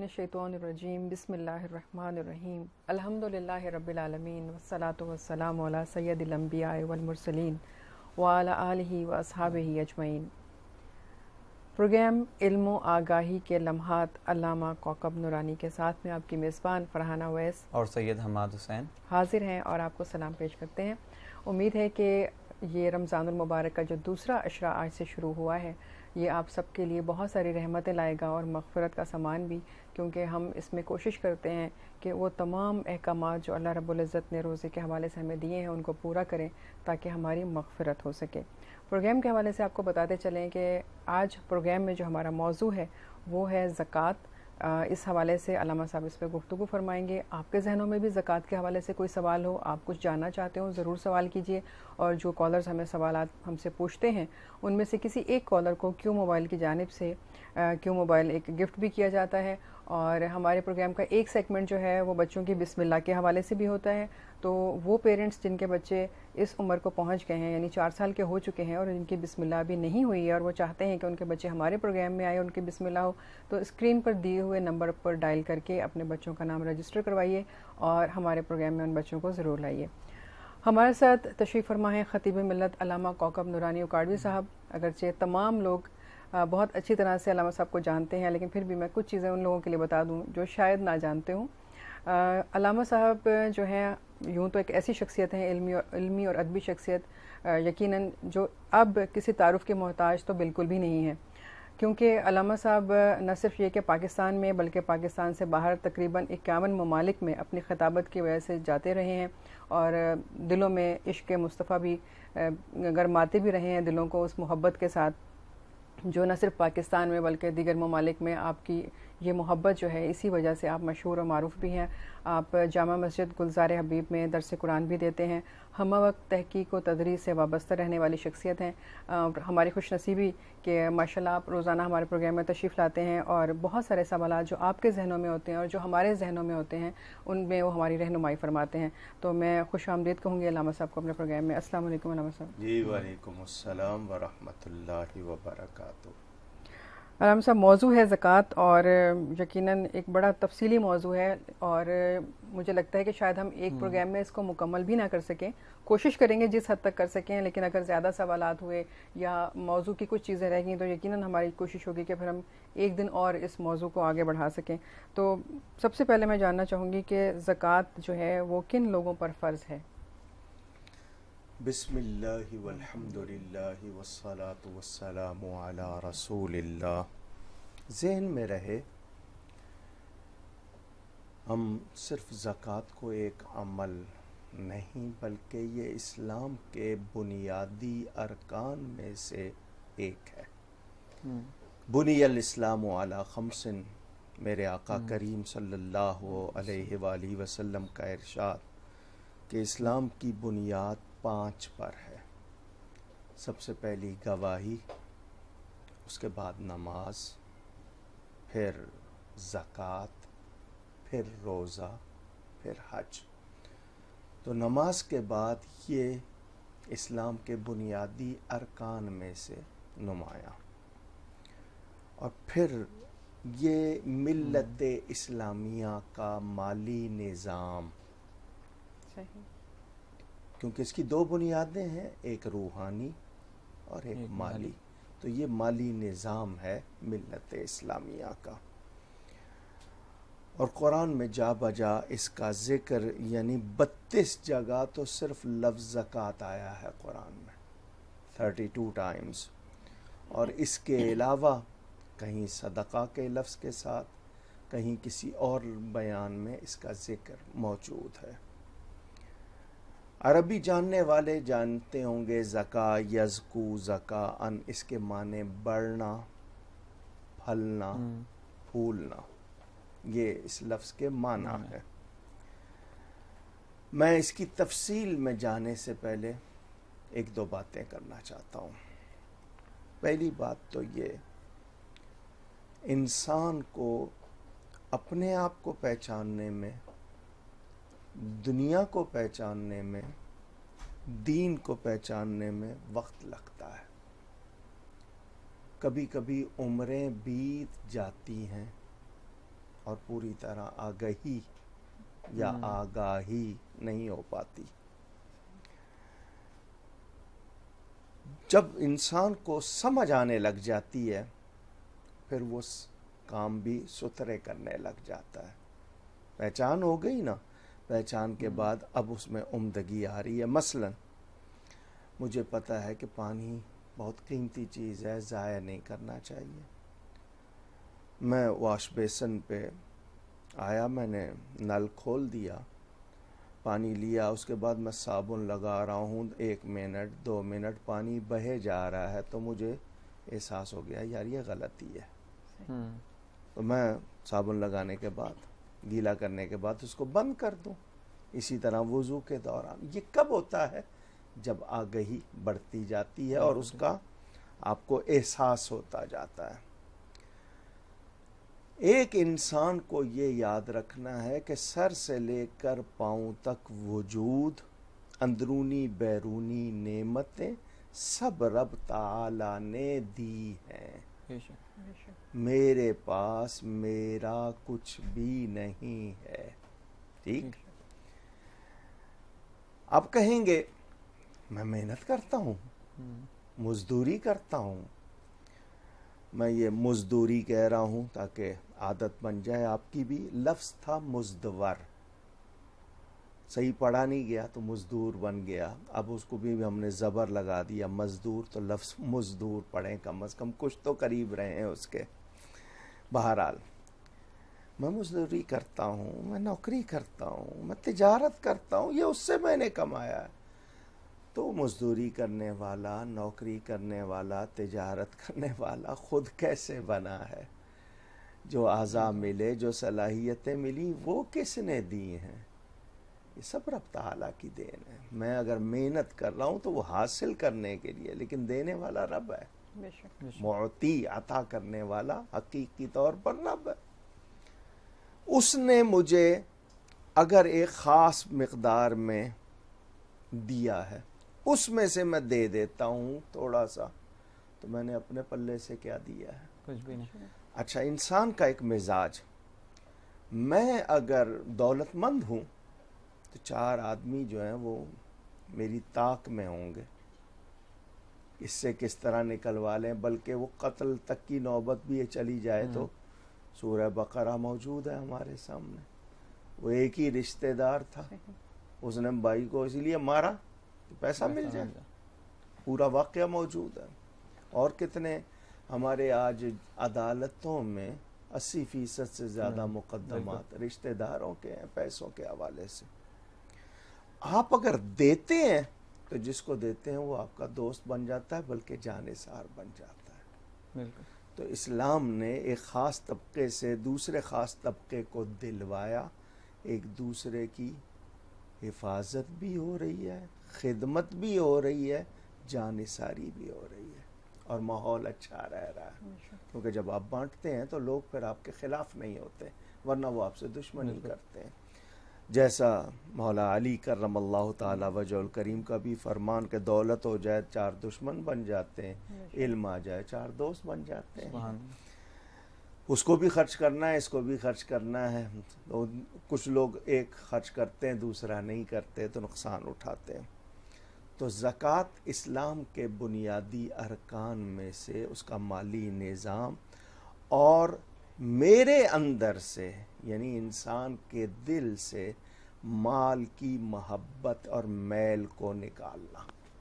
मिनश्शैतानिर्रजीम बिस्मिल्लाहिर्रहमानिर्रहीम अल्हम्दुलिल्लाहि रब्बिल आलमीन वस्सलातु वस्सलामु अला सय्यदिल अंबिया वल मुरसलीन व अला आलिहि व अस्हाबिहि अजमईन। प्रोग्राम इल्म आगाही के लम्हात अल्लामा कौकब नूरानी के साथ में आपकी मेज़बान फरहाना अवैस और सैयद हमाद हुसैन हाजिर हैं और आपको सलाम पेश करते हैं। उम्मीद है कि ये रमज़ानुल मुबारक का जो दूसरा अशरा आज से शुरू हुआ है ये आप सबके लिए बहुत सारी रहमतें लाएगा और मग़फ़िरत का सामान भी, क्योंकि हम इसमें कोशिश करते हैं कि वो तमाम अहकामात जो अल्लाह रब्बुल इज़्ज़त ने रोज़े के हवाले से हमें दिए हैं उनको पूरा करें ताकि हमारी मग़फ़िरत हो सके। प्रोग्राम के हवाले से आपको बताते चलें कि आज प्रोग्राम में जो हमारा मौजू है वो है ज़कात। इस हवाले से अल्लामा साहब इस पर गुफ्तगू फरमाएंगे। आपके जहनों में भी ज़कात के हवाले से कोई सवाल हो, आप कुछ जानना चाहते हो, ज़रूर सवाल कीजिए। और जो कॉलर्स हमें सवालात हमसे पूछते हैं उनमें से किसी एक कॉलर को क्यों मोबाइल की जानिब से क्यों मोबाइल एक गिफ्ट भी किया जाता है। और हमारे प्रोग्राम का एक सेगमेंट जो है वो बच्चों की बिस्मिल्लाह के हवाले से भी होता है। तो वो पेरेंट्स जिनके बच्चे इस उम्र को पहुंच गए हैं, यानी 4 साल के हो चुके हैं और जिनकी बिस्मिल्लाह भी नहीं हुई है और वो चाहते हैं कि उनके बच्चे हमारे प्रोग्राम में आए, उनकी बिस्मिल्लाह हो, तो स्क्रीन पर दिए हुए नंबर पर डायल करके अपने बच्चों का नाम रजिस्टर करवाइए और हमारे प्रोग्राम में उन बच्चों को ज़रूर लाइए। हमारे साथ तशरीफ़ फरमा है ख़तीब मिल्लत अल्लामा कौकब नूरानी उकाड़वी साहब। अगरचे तमाम लोग बहुत अच्छी तरह से अल्लामा साहब को जानते हैं, लेकिन फिर भी मैं कुछ चीज़ें उन लोगों के लिए बता दूं जो शायद ना जानते हूं। अल्लामा साहब जो हैं यूं तो एक ऐसी शख्सियत हैं, इल्मी और अदबी शख्सियत, यकीनन जो अब किसी तारुफ़ के मोहताज तो बिल्कुल भी नहीं है, क्योंकि अल्लामा साहब न सिर्फ ये कि पाकिस्तान में बल्कि पाकिस्तान से बाहर तकरीबन 51 ममालिक में अपनी खिताबत की वजह से जाते रहे हैं और दिलों में इश्क़ मुस्तफ़ा भी गरमाते भी रहे हैं, दिलों को उस मोहब्बत के साथ जो न सिर्फ पाकिस्तान में बल्कि दीगर ममालिक में आपकी ये मोहब्बत जो है, इसी वजह से आप मशहूर और मारूफ़ भी हैं। आप जामा मस्जिद गुलज़ार हबीब में दर्स कुरान भी देते हैं, हम वक्त तहकीक व तदरीस से वाबस्ता रहने वाली शख्सियत हैं। हमारी खुशनसीबी कि माशाल्लाह आप रोज़ाना हमारे प्रोग्राम में तशरीफ़ लाते हैं और बहुत सारे सवालात जो आपके जहनों में होते हैं और जो हमारे जहनों में होते हैं उनमें वो हमारी रहनुमाई फरमाते हैं। तो मैं खुश आमदीद कहूँगी अल्लामा साहब को अपने प्रोग्राम में। अस्सलाम वालेकुम अल्लामा साहब। जी वालेकुम अस्सलाम व रहमतुल्लाहि व बरकातुहू। अल्लामा साहब, मौजू है ज़कात और यकीनन एक बड़ा तफसीली मौजू है और मुझे लगता है कि शायद हम एक प्रोग्राम में इसको मुकम्मल भी ना कर सकें। कोशिश करेंगे जिस हद तक कर सकें, लेकिन अगर ज़्यादा सवालात हुए या मौजू की कुछ चीज़ें रह गई तो यकीनन हमारी कोशिश होगी कि फिर हम एक दिन और इस मौजू को आगे बढ़ा सकें। तो सबसे पहले मैं जानना चाहूँगी कि ज़कात जो है वो किन लोगों पर फ़र्ज़ है? बिस्मिल्लाहि वल्हम्दुलिल्लाहि वस्सलातु वस्सलामु अला रसूलिल्लाह। ज़हन में रहे, हम सिर्फ ज़कात को एक अमल नहीं बल्कि ये इस्लाम के बुनियादी अरकान में से एक है। बुनियल इस्लामु अला खम्सिन, मेरे आका करीम सल्लल्लाहु अलैहि वालैहि वसल्लम का इरशाद कि इस्लाम की बुनियाद 5 पर है। सबसे पहली गवाही, उसके बाद नमाज, फिर ज़कात, फिर रोज़ा, फिर हज। तो नमाज के बाद ये इस्लाम के बुनियादी अरकान में से नुमाया, और फिर ये मिल्लत इस्लामिया का माली निज़ाम, क्योंकि इसकी 2 बुनियादें हैं, एक रूहानी और एक माली। तो ये माली निज़ाम है मिल्लत इस्लामिया का। और कुरान में जा बजा इसका ज़िक्र, यानी 32 जगह तो सिर्फ लफ्ज़ ज़कात आया है कुरान में, 32 टाइम्स। और इसके अलावा कहीं सदक़ा के लफ्ज़ के साथ, कहीं किसी और बयान में इसका ज़िक्र मौजूद है। अरबी जानने वाले जानते होंगे ज़का, यज़कू, ज़का अन, इसके माने बढ़ना, फलना, फूलना, ये इस लफ्ज़ के माना है। मैं इसकी तफसील में जाने से पहले 1-2 बातें करना चाहता हूँ। पहली बात तो ये, इंसान को अपने आप को पहचानने में, दुनिया को पहचानने में, दीन को पहचानने में वक्त लगता है। कभी कभी उम्रें बीत जाती हैं اور پوری طرح آگہی یا آگاہی نہیں ہو پاتی. جب انسان کو سمجھ آنے لگ جاتی ہے پھر وہ کام بھی ستھرے کرنے لگ جاتا ہے. پہچان ہو گئی نا, پہچان کے بعد اب اس میں عمدگی آ رہی ہے. مثلا مجھے پتہ ہے کہ پانی بہت قیمتی چیز ہے, ضائع نہیں کرنا چاہیے. میں واش بیسن پہ آیا, میں نے نل کھول دیا, پانی لیا, اس کے بعد میں صابن لگا رہا ہوں, 1 منٹ 2 منٹ پانی بہے جا رہا ہے, تو مجھے احساس ہو گیا یار یہ غلطی ہے. تو میں صابن لگانے کے بعد, گیلا کرنے کے بعد اس کو بند کر دوں. اسی طرح وضو کے دوران یہ کب ہوتا ہے؟ جب آگہی بڑھتی جاتی ہے اور اس کا آپ کو احساس ہوتا جاتا ہے. ایک انسان کو یہ یاد رکھنا ہے کہ سر سے لے کر پاؤں تک وجود, اندرونی بیرونی نعمتیں سب رب تعالی نے دی ہیں. میرے پاس میرا کچھ بھی نہیں ہے. ٹھیک. اب کہیں گے میں محنت کرتا ہوں, مزدوری کرتا ہوں. میں یہ مزدوری کہہ رہا ہوں تاکہ عادت بن جائے آپ کی بھی. لفظ تھا مزدور, صحیح پڑھا نہیں گیا تو مزدور بن گیا. اب اس کو بھی ہم نے زبر لگا دیا مزدور, تو لفظ مزدور پڑھیں, کم از کم کچھ تو قریب رہے ہیں اس کے. بہرحال میں مزدوری کرتا ہوں, میں نوکری کرتا ہوں, میں تجارت کرتا ہوں, یہ اس سے میں نے کمایا ہے. تو مزدوری کرنے والا, نوکری کرنے والا, تجارت کرنے والا خود کیسے بنا ہے؟ جو اعضاء ملے, جو صلاحیتیں ملی, وہ کس نے دی ہیں؟ یہ سب رب تعالیٰ کی دین ہے. میں اگر محنت کر رہا ہوں تو وہ حاصل کرنے کے لیے, لیکن دینے والا رب ہے. معطی, عطا کرنے والا حقیقی طور پر رب ہے. اس نے مجھے اگر ایک خاص مقدار میں دیا ہے, اس میں سے میں دے دیتا ہوں تھوڑا سا, تو میں نے اپنے پلے سے کیا دیا ہے؟ کچھ بھی نہیں. اچھا, انسان کا ایک مزاج, میں اگر دولت مند ہوں تو 4 آدمی جو ہیں وہ میری طاق میں ہوں گے, اس سے کس طرح نکلوا لیں, بلکہ وہ قتل تک کی نوبت بھی چلی جائے تو سورہ بقرہ موجود ہے ہمارے سامنے. وہ ایک ہی رشتہ دار تھا, اس نے بھائی کو اس لیے مارا کہ پیسہ مل جائے. پورا واقعہ موجود ہے. اور کتنے ہمارے آج عدالتوں میں 80% سے زیادہ مقدمات رشتہ داروں کے ہیں, پیسوں کے حوالے سے. آپ اگر دیتے ہیں تو جس کو دیتے ہیں وہ آپ کا دوست بن جاتا ہے, بلکہ جانثار بن جاتا ہے. بالکل. تو اسلام نے ایک خاص طبقے سے دوسرے خاص طبقے کو دلوایا, ایک دوسرے کی حفاظت بھی ہو رہی ہے, خدمت بھی ہو رہی ہے, جانثاری بھی ہو رہی ہے, اور ماحول اچھا رہ رہا ہے. کیونکہ جب آپ بانٹتے ہیں تو لوگ پھر آپ کے خلاف نہیں ہوتے, ورنہ وہ آپ سے دشمنی کرتے ہیں. جیسا مولا علی کرم اللہ تعالی وجہ الکریم کا بھی فرمان کہ دولت ہو جائے 4 دشمن بن جاتے ہیں, علم آ جائے 4 دوست بن جاتے ہیں. اس کو بھی خرچ کرنا ہے, اس کو بھی خرچ کرنا ہے. کچھ لوگ ایک خرچ کرتے ہیں, دوسرا نہیں کرتے, تو نقصان اٹھاتے ہیں. تو زکوٰۃ اسلام کے بنیادی ارکان میں سے اس کا مالی نظام, اور میرے اندر سے یعنی انسان کے دل سے مال کی محبت اور میل کو نکالنا.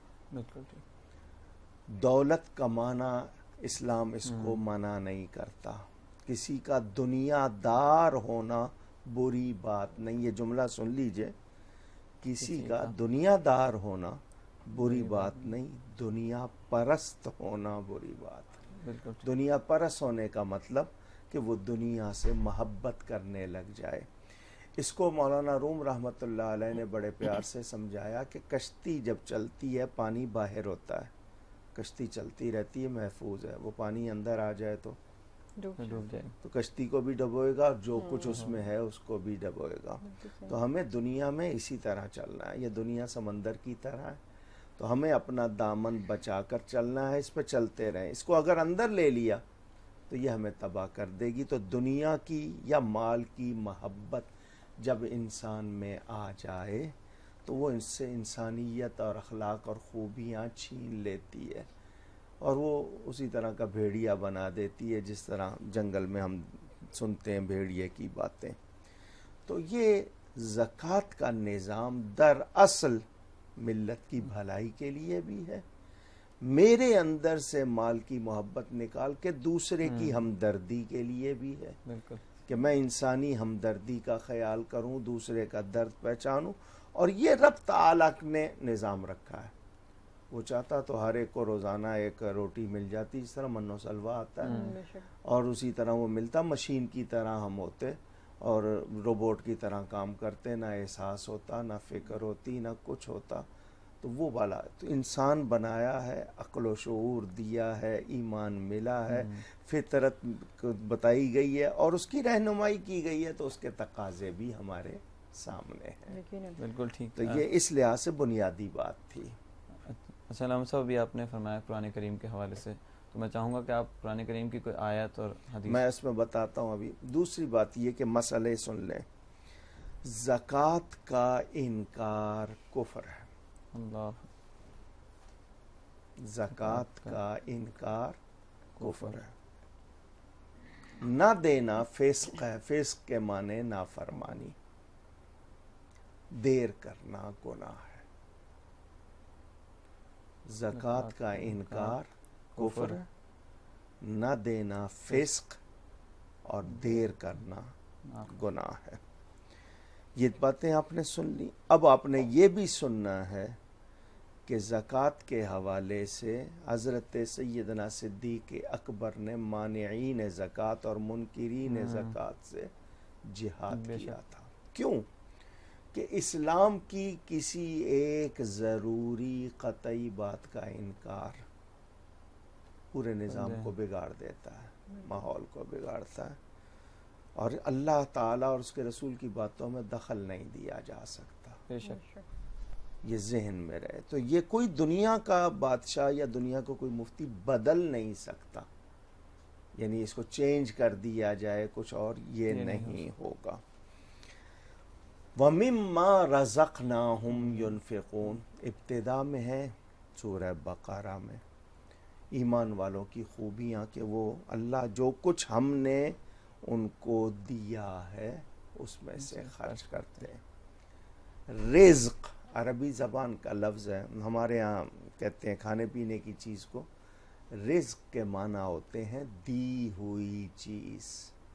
دولت کمانا اسلام اس کو منع نہیں کرتا. کسی کا دنیا دار ہونا بری بات نہیں. یہ جملہ سن لیجئے, کسی کا دنیا دار ہونا بری بات نہیں, دنیا پرست ہونا بری بات. دنیا پرست ہونے کا مطلب کہ وہ دنیا سے محبت کرنے لگ جائے. اس کو مولانا روم رحمۃ اللہ علیہ نے بڑے پیار سے سمجھایا کہ کشتی جب چلتی ہے پانی باہر ہوتا ہے, کشتی چلتی رہتی ہے, محفوظ ہے. وہ پانی اندر آ جائے تو ڈوب جائے, تو کشتی کو بھی ڈبوئے گا, اور جو کچھ اس میں ہے اس کو بھی ڈبوئے گا. تو ہمیں دنیا میں اسی طرح چلنا ہے. یہ دنیا سمندر کی طرح ہے, تو ہمیں اپنا دامن بچا کر چلنا ہے, اس پہ چلتے رہیں. اس کو اگر اندر لے لیا تو تو یہ ہمیں تباہ کر دے گی. تو دنیا کی یا مال کی محبت جب انسان میں آ جائے تو وہ اس سے انسانیت اور اخلاق اور خوبیاں چھین لیتی ہے اور وہ اسی طرح کا بھیڑیا بنا دیتی ہے جس طرح جنگل میں ہم سنتے ہیں بھیڑیے کی باتیں. تو یہ زکوٰۃ کا نظام در اصل ملت کی بھلائی کے لیے بھی ہے. میرے اندر سے مال کی محبت نکال کے دوسرے کی ہمدردی کے لیے بھی ہے. بالکل کہ میں انسانی ہمدردی کا خیال کروں, دوسرے کا درد پہچانوں. اور یہ رب تعالیٰ نے نظام رکھا ہے. وہ چاہتا تو ہر ایک کو روزانہ ایک روٹی مل جاتی, جس طرح من و سلوہ آتا ہے, اور اسی طرح وہ ملتا. مشین کی طرح ہم ہوتے اور روبوٹ کی طرح کام کرتے, نہ احساس ہوتا, نہ فکر ہوتی, نہ کچھ ہوتا. تو وہ والا تو انسان بنایا ہے, عقل و شعور دیا ہے, ایمان ملا ہے, فطرت بتائی گئی ہے اور اس کی رہنمائی کی گئی ہے. تو اس کے تقاضے بھی ہمارے سامنے ہیں. بالکل ٹھیک. تو یہ اس لحاظ سے بنیادی بات تھی. اچھا علامہ صاحب, ابھی آپ نے فرمایا قرآن کریم کے حوالے سے, تو میں چاہوں گا کہ آپ قرآن کریم کی کوئی آیت اور حدیث. میں اس میں بتاتا ہوں. ابھی دوسری بات یہ کہ مسئلے سن لیں. زکوٰۃ کا انکار کفر ہے. اللہ. زکوٰۃ کا انکار کفر ہے. نہ دینا فسق ہے. فسق کے معنی نافرمانی, دیر کرنا گناہ ہے. زکوٰۃ کا انکار کفر ہے, نہ دینا فسق اور دیر کرنا گناہ ہے. یہ باتیں آپ نے سن لی. اب آپ نے یہ بھی سننا ہے کہ زکوٰۃ کے حوالے سے حضرت سیدنا صدیق اکبر نے مانعین زکوٰۃ اور منکرین زکوٰۃ سے جہاد کیا تھا. کیوں؟ کہ اسلام کی کسی ایک ضروری قطعی بات کا انکار پورے نظام کو بگاڑ دیتا ہے, ماحول کو بگاڑتا ہے, اور اللہ تعالیٰ اور اس کے رسول کی باتوں میں دخل نہیں دیا جا سکتا. بے شک. یہ ذہن میں رہے. تو یہ کوئی دنیا کا بادشاہ یا دنیا کو کوئی مفتی بدل نہیں سکتا, یعنی اس کو چینج کر دیا جائے کچھ اور, یہ نہیں ہوگا. وَمِمَّا رَزَقْنَاهُمْ يُنْفِقُونَ ابتدا میں ہے سورہ بقرہ میں. ایمان والوں کی خوبیاں کہ وہ اللہ جو کچھ ہم نے ان کو دیا ہے اس میں سے خرچ کرتے ہیں. رزق عربی زبان کا لفظ ہے. ہمارے ہاں کہتے ہیں کھانے پینے کی چیز کو. رزق کے معنی ہوتے ہیں دی ہوئی چیز.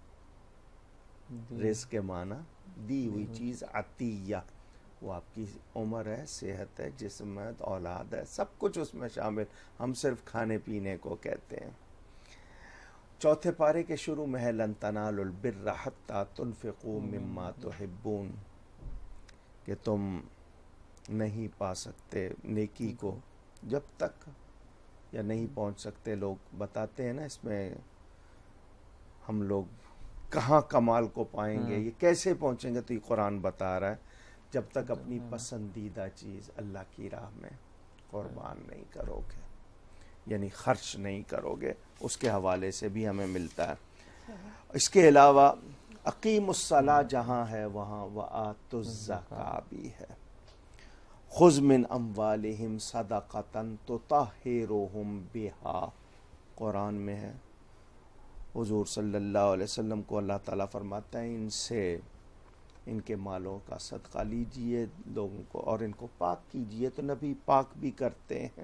رزق کے معنی دی ہوئی چیز. عطیہ وہ آپ کی عمر ہے, صحت ہے, جسم ہے, اولاد ہے, سب کچھ اس میں شامل. ہم صرف کھانے پینے کو کہتے ہیں. چوتھے پارے کے شروع میں ہے لن تنالوا البر حتی تنفقوا مما تحبون, کہ تم نہیں پا سکتے نیکی کو جب تک, یا نہیں پہنچ سکتے. لوگ بتاتے ہیں نا اس میں ہم لوگ کہاں کمال کو پائیں گے, یہ کیسے پہنچیں گے. تو یہ قرآن بتا رہا ہے جب تک اپنی پسندیدہ چیز اللہ کی راہ میں قربان نہیں کرو گے, یعنی خرچ نہیں کرو گے. اس کے حوالے سے بھی ہمیں ملتا ہے. اس کے علاوہ اقیم الصلاۃ جہاں ہے وہاں وآتوا الزکاۃ بھی ہے. خذ من اموالہم صدقۃ تطہرہم بہا, قرآن میں ہے. حضور صلی اللہ علیہ وسلم کو اللہ تعالیٰ فرماتا ہے ان سے ان کے مالوں کا صدقہ لیجئے لوگوں کو اور ان کو پاک کیجئے. تو نبی پاک بھی کرتے ہیں.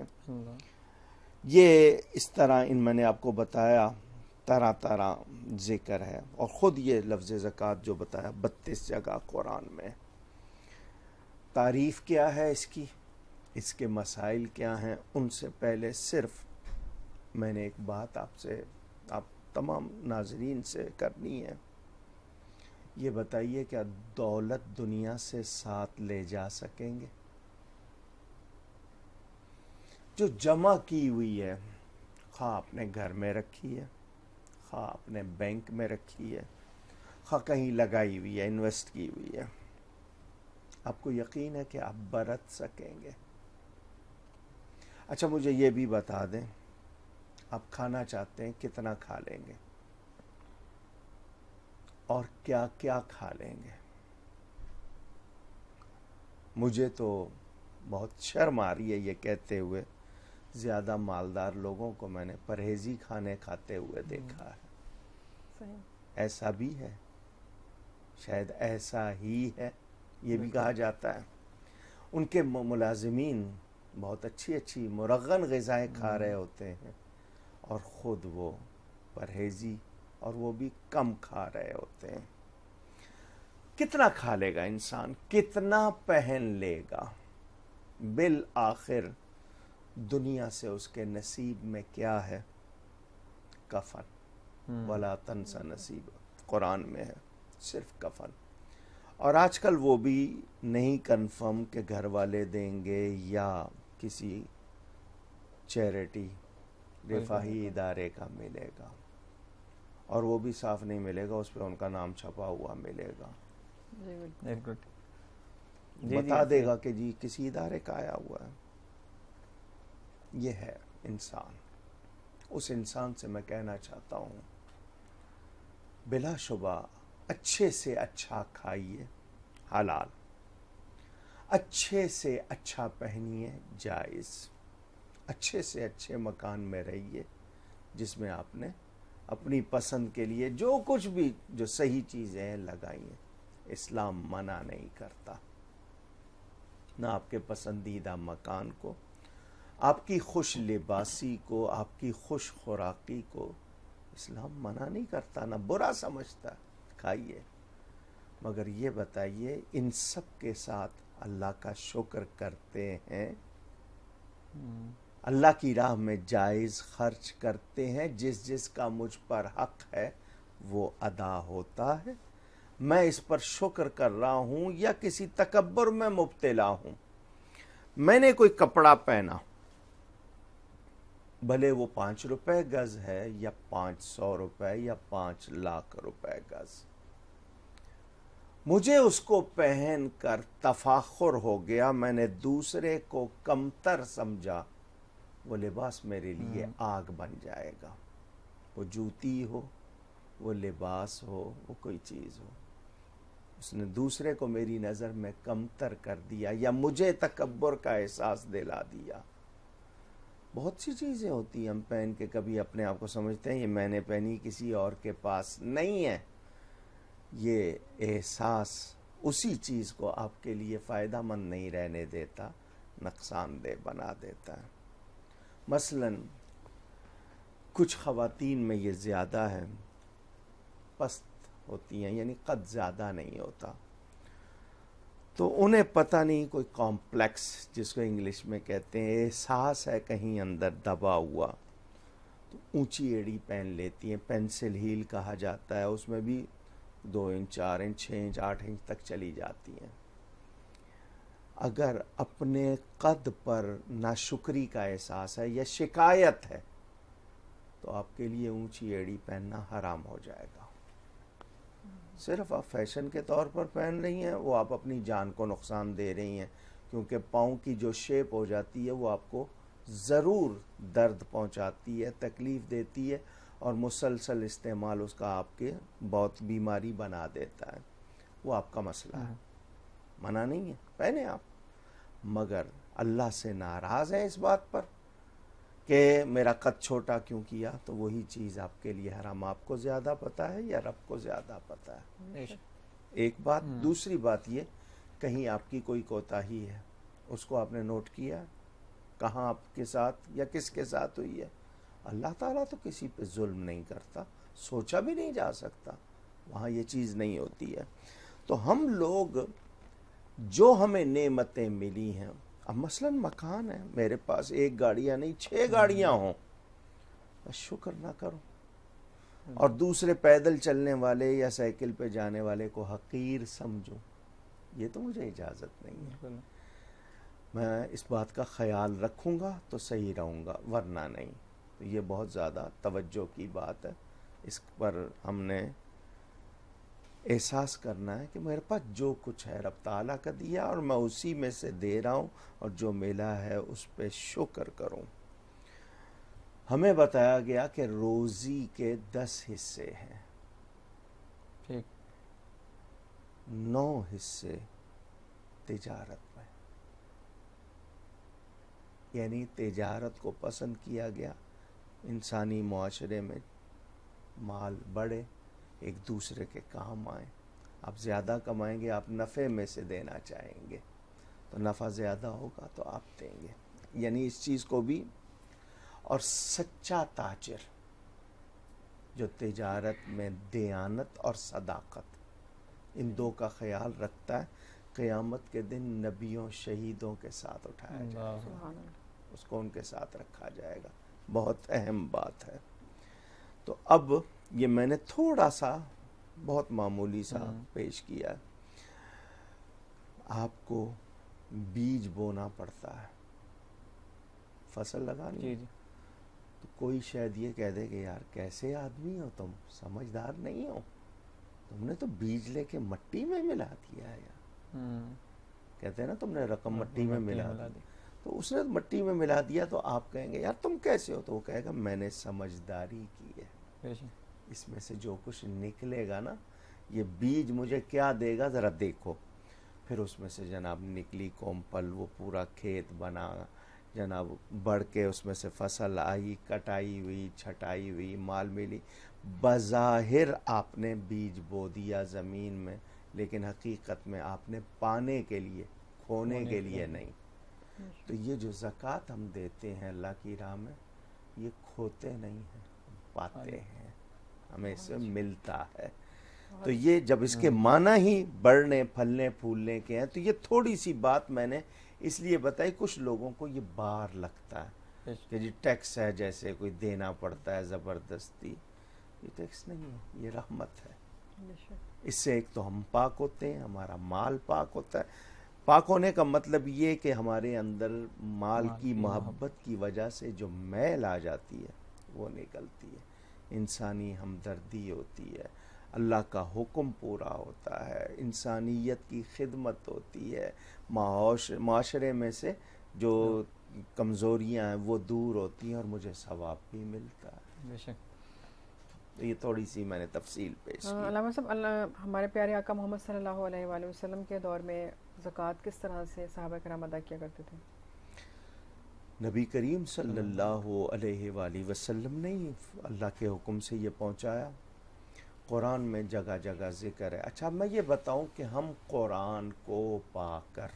یہ اس طرح ان میں نے آپ کو بتایا طرح طرح ذکر ہے. اور خود یہ لفظ زکوٰۃ جو بتایا 32 جگہ قرآن میں. تعریف کیا ہے اس کی, اس کے مسائل کیا ہیں, ان سے پہلے صرف میں نے ایک بات آپ تمام ناظرین سے کرنی ہے. یہ بتائیے کیا دولت دنیا سے ساتھ لے جا سکیں گے؟ جو جمع کی ہوئی ہے, خواہ اپنے گھر میں رکھی ہے, خواہ اپنے بینک میں رکھی ہے, خواہ کہیں لگائی ہوئی ہے, انویسٹ کی ہوئی ہے, آپ کو یقین ہے کہ آپ برت سکیں گے؟ اچھا مجھے یہ بھی بتا دیں, آپ کھانا چاہتے ہیں کتنا کھا لیں گے؟ اور کیا کیا کھا لیں گے. مجھے تو بہت شرم آ رہی ہے یہ کہتے ہوئے، زیادہ مالدار لوگوں کو میں نے پرہیزی کھانے کھاتے ہوئے دیکھا ہے. صحیح. ایسا بھی ہے، شاید ایسا ہی ہے، یہ بھی کہا جاتا ہے. ان کے ملازمین بہت اچھی اچھی مرغن غذائیں کھا رہے ہوتے ہیں اور خود وہ پرہیزی، اور وہ بھی کم کھا رہے ہوتے ہیں. کتنا کھا لے گا انسان، کتنا پہن لے گا؟ بالآخر دنیا سے اس کے نصیب میں کیا ہے؟ کفن. ولا تنسا نصیب قرآن میں ہے، صرف کفن. اور آج کل وہ بھی نہیں کنفرم کہ گھر والے دیں گے یا کسی چیریٹی رفاہی ادارے کا ملے گا، اور وہ بھی صاف نہیں ملے گا، اس پہ ان کا نام چھپا ہوا ملے گا. بتا دے گا کہ جی کسی ادارے کا آیا ہوا ہے. یہ ہے انسان. اس انسان سے میں کہنا چاہتا ہوں، بلا شبہ اچھے سے اچھا کھائیے حلال، اچھے سے اچھا پہنیے جائز، اچھے سے اچھے مکان میں رہیے جس میں آپ نے اپنی پسند کے لیے جو کچھ بھی جو صحیح چیزیں ہیں لگائیے. اسلام منع نہیں کرتا، نہ آپ کے پسندیدہ مکان کو، آپ کی خوش لباسی کو، آپ کی خوش خوراکی کو اسلام منع نہیں کرتا، نہ برا سمجھتا. کھائیے، مگر یہ بتائیے ان سب کے ساتھ اللہ کا شکر کرتے ہیں؟ اللہ کی راہ میں جائز خرچ کرتے ہیں؟ جس جس کا مجھ پر حق ہے وہ ادا ہوتا ہے؟ میں اس پر شکر کر رہا ہوں یا کسی تکبر میں مبتلا ہوں؟ میں نے کوئی کپڑا پہنا، بھلے وہ 5 روپے گز ہے یا 500 روپے یا 5 لاکھ روپے گز، مجھے اس کو پہن کر تفاخر ہو گیا، میں نے دوسرے کو کمتر سمجھا، وہ لباس میرے لیے آگ بن جائے گا. وہ جوتی ہو، وہ لباس ہو، وہ کوئی چیز ہو، اس نے دوسرے کو میری نظر میں کمتر کر دیا یا مجھے تکبر کا احساس دلا دیا. بہت سی چیزیں ہوتی ہیں ہم پہن کے کبھی اپنے آپ کو سمجھتے ہیں یہ میں نے پہنی، کسی اور کے پاس نہیں ہے. یہ احساس اسی چیز کو آپ کے لیے فائدہ مند نہیں رہنے دیتا، نقصان دہ بنا دیتا ہے. مثلا کچھ خواتین میں یہ زیادہ ہے، پست ہوتی ہیں، یعنی قد زیادہ نہیں ہوتا، تو انہیں پتہ نہیں کوئی کمپلیکس جس کو انگلش میں کہتے ہیں، احساس ہے کہیں اندر دبا ہوا، تو اونچی ایڑی پہن لیتی ہیں. پینسل ہیل کہا جاتا ہے، اس میں بھی 2 انچ 4 انچ 6 انچ 8 انچ تک چلی جاتی ہیں. اگر اپنے قد پر ناشکری کا احساس ہے یا شکایت ہے تو آپ کے لیے اونچی ایڑی پہننا حرام ہو جائے گا. صرف آپ فیشن کے طور پر پہن رہی ہیں، وہ آپ اپنی جان کو نقصان دے رہی ہیں، کیونکہ پاؤں کی جو شیپ ہو جاتی ہے وہ آپ کو ضرور درد پہنچاتی ہے، تکلیف دیتی ہے، اور مسلسل استعمال اس کا آپ کے بہت بیماری بنا دیتا ہے. وہ آپ کا مسئلہ ہے، منع نہیں ہے، پہنے آپ، مگر اللہ سے ناراض ہے اس بات پر کہ میرا قد چھوٹا کیوں کیا، تو وہی چیز آپ کے لیے حرام. آپ کو زیادہ پتہ ہے یا رب کو زیادہ پتہ ہے؟ ایک بات. دوسری بات یہ، کہیں آپ کی کوئی کوتاہی ہے، اس کو آپ نے نوٹ کیا، کہاں آپ کے ساتھ یا کس کے ساتھ ہوئی ہے؟ اللہ تعالیٰ تو کسی پہ ظلم نہیں کرتا، سوچا بھی نہیں جا سکتا، وہاں یہ چیز نہیں ہوتی ہے. تو ہم لوگ جو ہمیں نعمتیں ملی ہیں، اب مثلا مکان ہے میرے پاس، 1 گاڑیاں نہیں 6 گاڑیاں ہوں، بس شکر نہ کرو، اور دوسرے پیدل چلنے والے یا سائیکل پہ جانے والے کو حقیر سمجھو، یہ تو مجھے اجازت نہیں ہے. میں اس بات کا خیال رکھوں گا تو صحیح رہوں گا، ورنہ نہیں. تو یہ بہت زیادہ توجہ کی بات ہے، اس پر ہم نے احساس کرنا ہے کہ میرے پاس جو کچھ ہے رب تعالیٰ کا دیا، اور میں اسی میں سے دے رہا ہوں، اور جو ملا ہے اس پہ شکر کروں. ہمیں بتایا گیا کہ روزی کے 10 حصے ہیں، 9 حصے تجارت میں، یعنی تجارت کو پسند کیا گیا، انسانی معاشرے میں مال بڑھے، ایک دوسرے کے کام آئیں. آپ زیادہ کمائیں گے، آپ نفع میں سے دینا چاہیں گے، تو نفع زیادہ ہوگا تو آپ دیں گے. یعنی اس چیز کو بھی. اور سچا تاجر جو تجارت میں دیانت اور صداقت ان دو کا خیال رکھتا ہے، قیامت کے دن نبیوں شہیدوں کے ساتھ اٹھایا جائے گا، اس کو ان کے ساتھ رکھا جائے گا. بہت اہم بات ہے. تو اب یہ میں نے تھوڑا سا بہت معمولی سا پیش کیا. آپ کو بیج بونا پڑتا ہے، فصل لگانی. جی جی. تو کوئی شاید یہ کہہ دے کہ یار کیسے آدمی ہو تم، سمجھدار نہیں ہو، تم نے تو بیج لے کے مٹی میں ملا دیا ہے یار. کہتے ہیں نا تم نے رقم مٹی میں ملا دی. تو اس نے مٹی میں ملا دیا تو آپ کہیں گے یار تم کیسے ہو، تو وہ کہے گا میں نے سمجھداری کی ہے. اس میں سے جو کچھ نکلے گا نا، یہ بیج مجھے کیا دے گا ذرا دیکھو. پھر اس میں سے جناب نکلی کومپل، وہ پورا کھیت بنا جناب، بڑھ کے اس میں سے فصل آئی، کٹائی ہوئی، چھٹائی ہوئی، مال ملی. بظاہر آپ نے بیج بو دیا زمین میں، لیکن حقیقت میں آپ نے پانے کے لیے، کھونے کے لیے نہیں. تو یہ جو زکوٰۃ ہم دیتے ہیں اللہ کی راہ میں، یہ کھوتے نہیں ہیں، پاتے ہیں، ہمیں اس سے ملتا ہے. تو یہ جب اس کے معنی ہی بڑھنے پھلنے پھولنے کے ہیں، تو یہ تھوڑی سی بات میں نے اس لیے بتائی. کچھ لوگوں کو یہ بار لگتا ہے کہ جی ٹیکس ہے، جیسے کوئی دینا پڑتا ہے زبردستی. یہ ٹیکس نہیں ہے، یہ رحمت ہے. اس سے ایک تو ہم پاک ہوتے ہیں، ہمارا مال پاک ہوتا ہے. پاک ہونے کا مطلب یہ کہ ہمارے اندر مال کی محبت کی وجہ سے جو میل آ جاتی ہے وہ نکلتی ہے، انسانی ہمدردی ہوتی ہے، اللہ کا حکم پورا ہوتا ہے، انسانیت کی خدمت ہوتی ہے، معاشرے میں سے جو کمزوریاں ہیں وہ دور ہوتی ہیں، اور مجھے ثواب بھی ملتا ہے. بے شک. یہ تھوڑی سی میں نے تفصیل پیش کی. علامہ صاحب، ہمارے پیارے آقا محمد صلی اللہ علیہ وآلہ وسلم کے دور میں زکوٰۃ کس طرح سے صحابہ کرام ادا کیا کرتے تھے؟ نبی کریم صلی اللہ علیہ وآلہ وسلم نے اللہ کے حکم سے یہ پہنچایا. قرآن میں جگہ جگہ ذکر ہے. اچھا میں یہ بتاؤں کہ ہم قرآن کو پا کر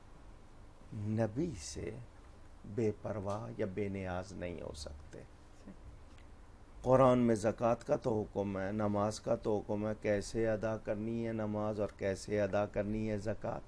نبی سے بے پرواہ یا بے نیاز نہیں ہو سکتے. قرآن میں زکوٰۃ کا تو حکم ہے، نماز کا تو حکم ہے، کیسے ادا کرنی ہے نماز اور کیسے ادا کرنی ہے زکوٰۃ.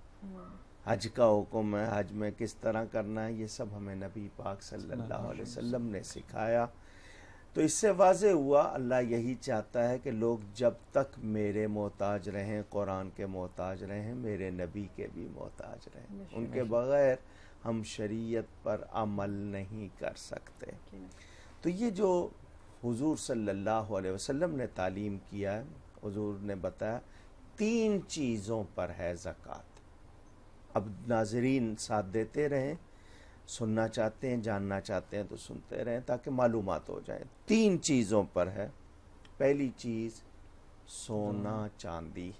حج کا حکم ہے، حج میں کس طرح کرنا ہے، یہ سب ہمیں نبی پاک صلی اللہ علیہ وسلم نے سکھایا. تو اس سے واضح ہوا اللہ یہی چاہتا ہے کہ لوگ جب تک میرے محتاج رہیں، قرآن کے محتاج رہیں، میرے نبی کے بھی محتاج رہیں. ان کے بغیر ہم شریعت پر عمل نہیں کر سکتے. تو یہ جو حضور صلی اللہ علیہ وسلم نے تعلیم کیا ہے، حضور نے بتایا 3 چیزوں پر ہے زکوٰۃ. اب ناظرین ساتھ دیتے رہیں، سننا چاہتے ہیں، جاننا چاہتے ہیں تو سنتے رہیں تاکہ معلومات ہو جائیں. 3 چیزوں پر ہے. پہلی چیز سونا چاندی،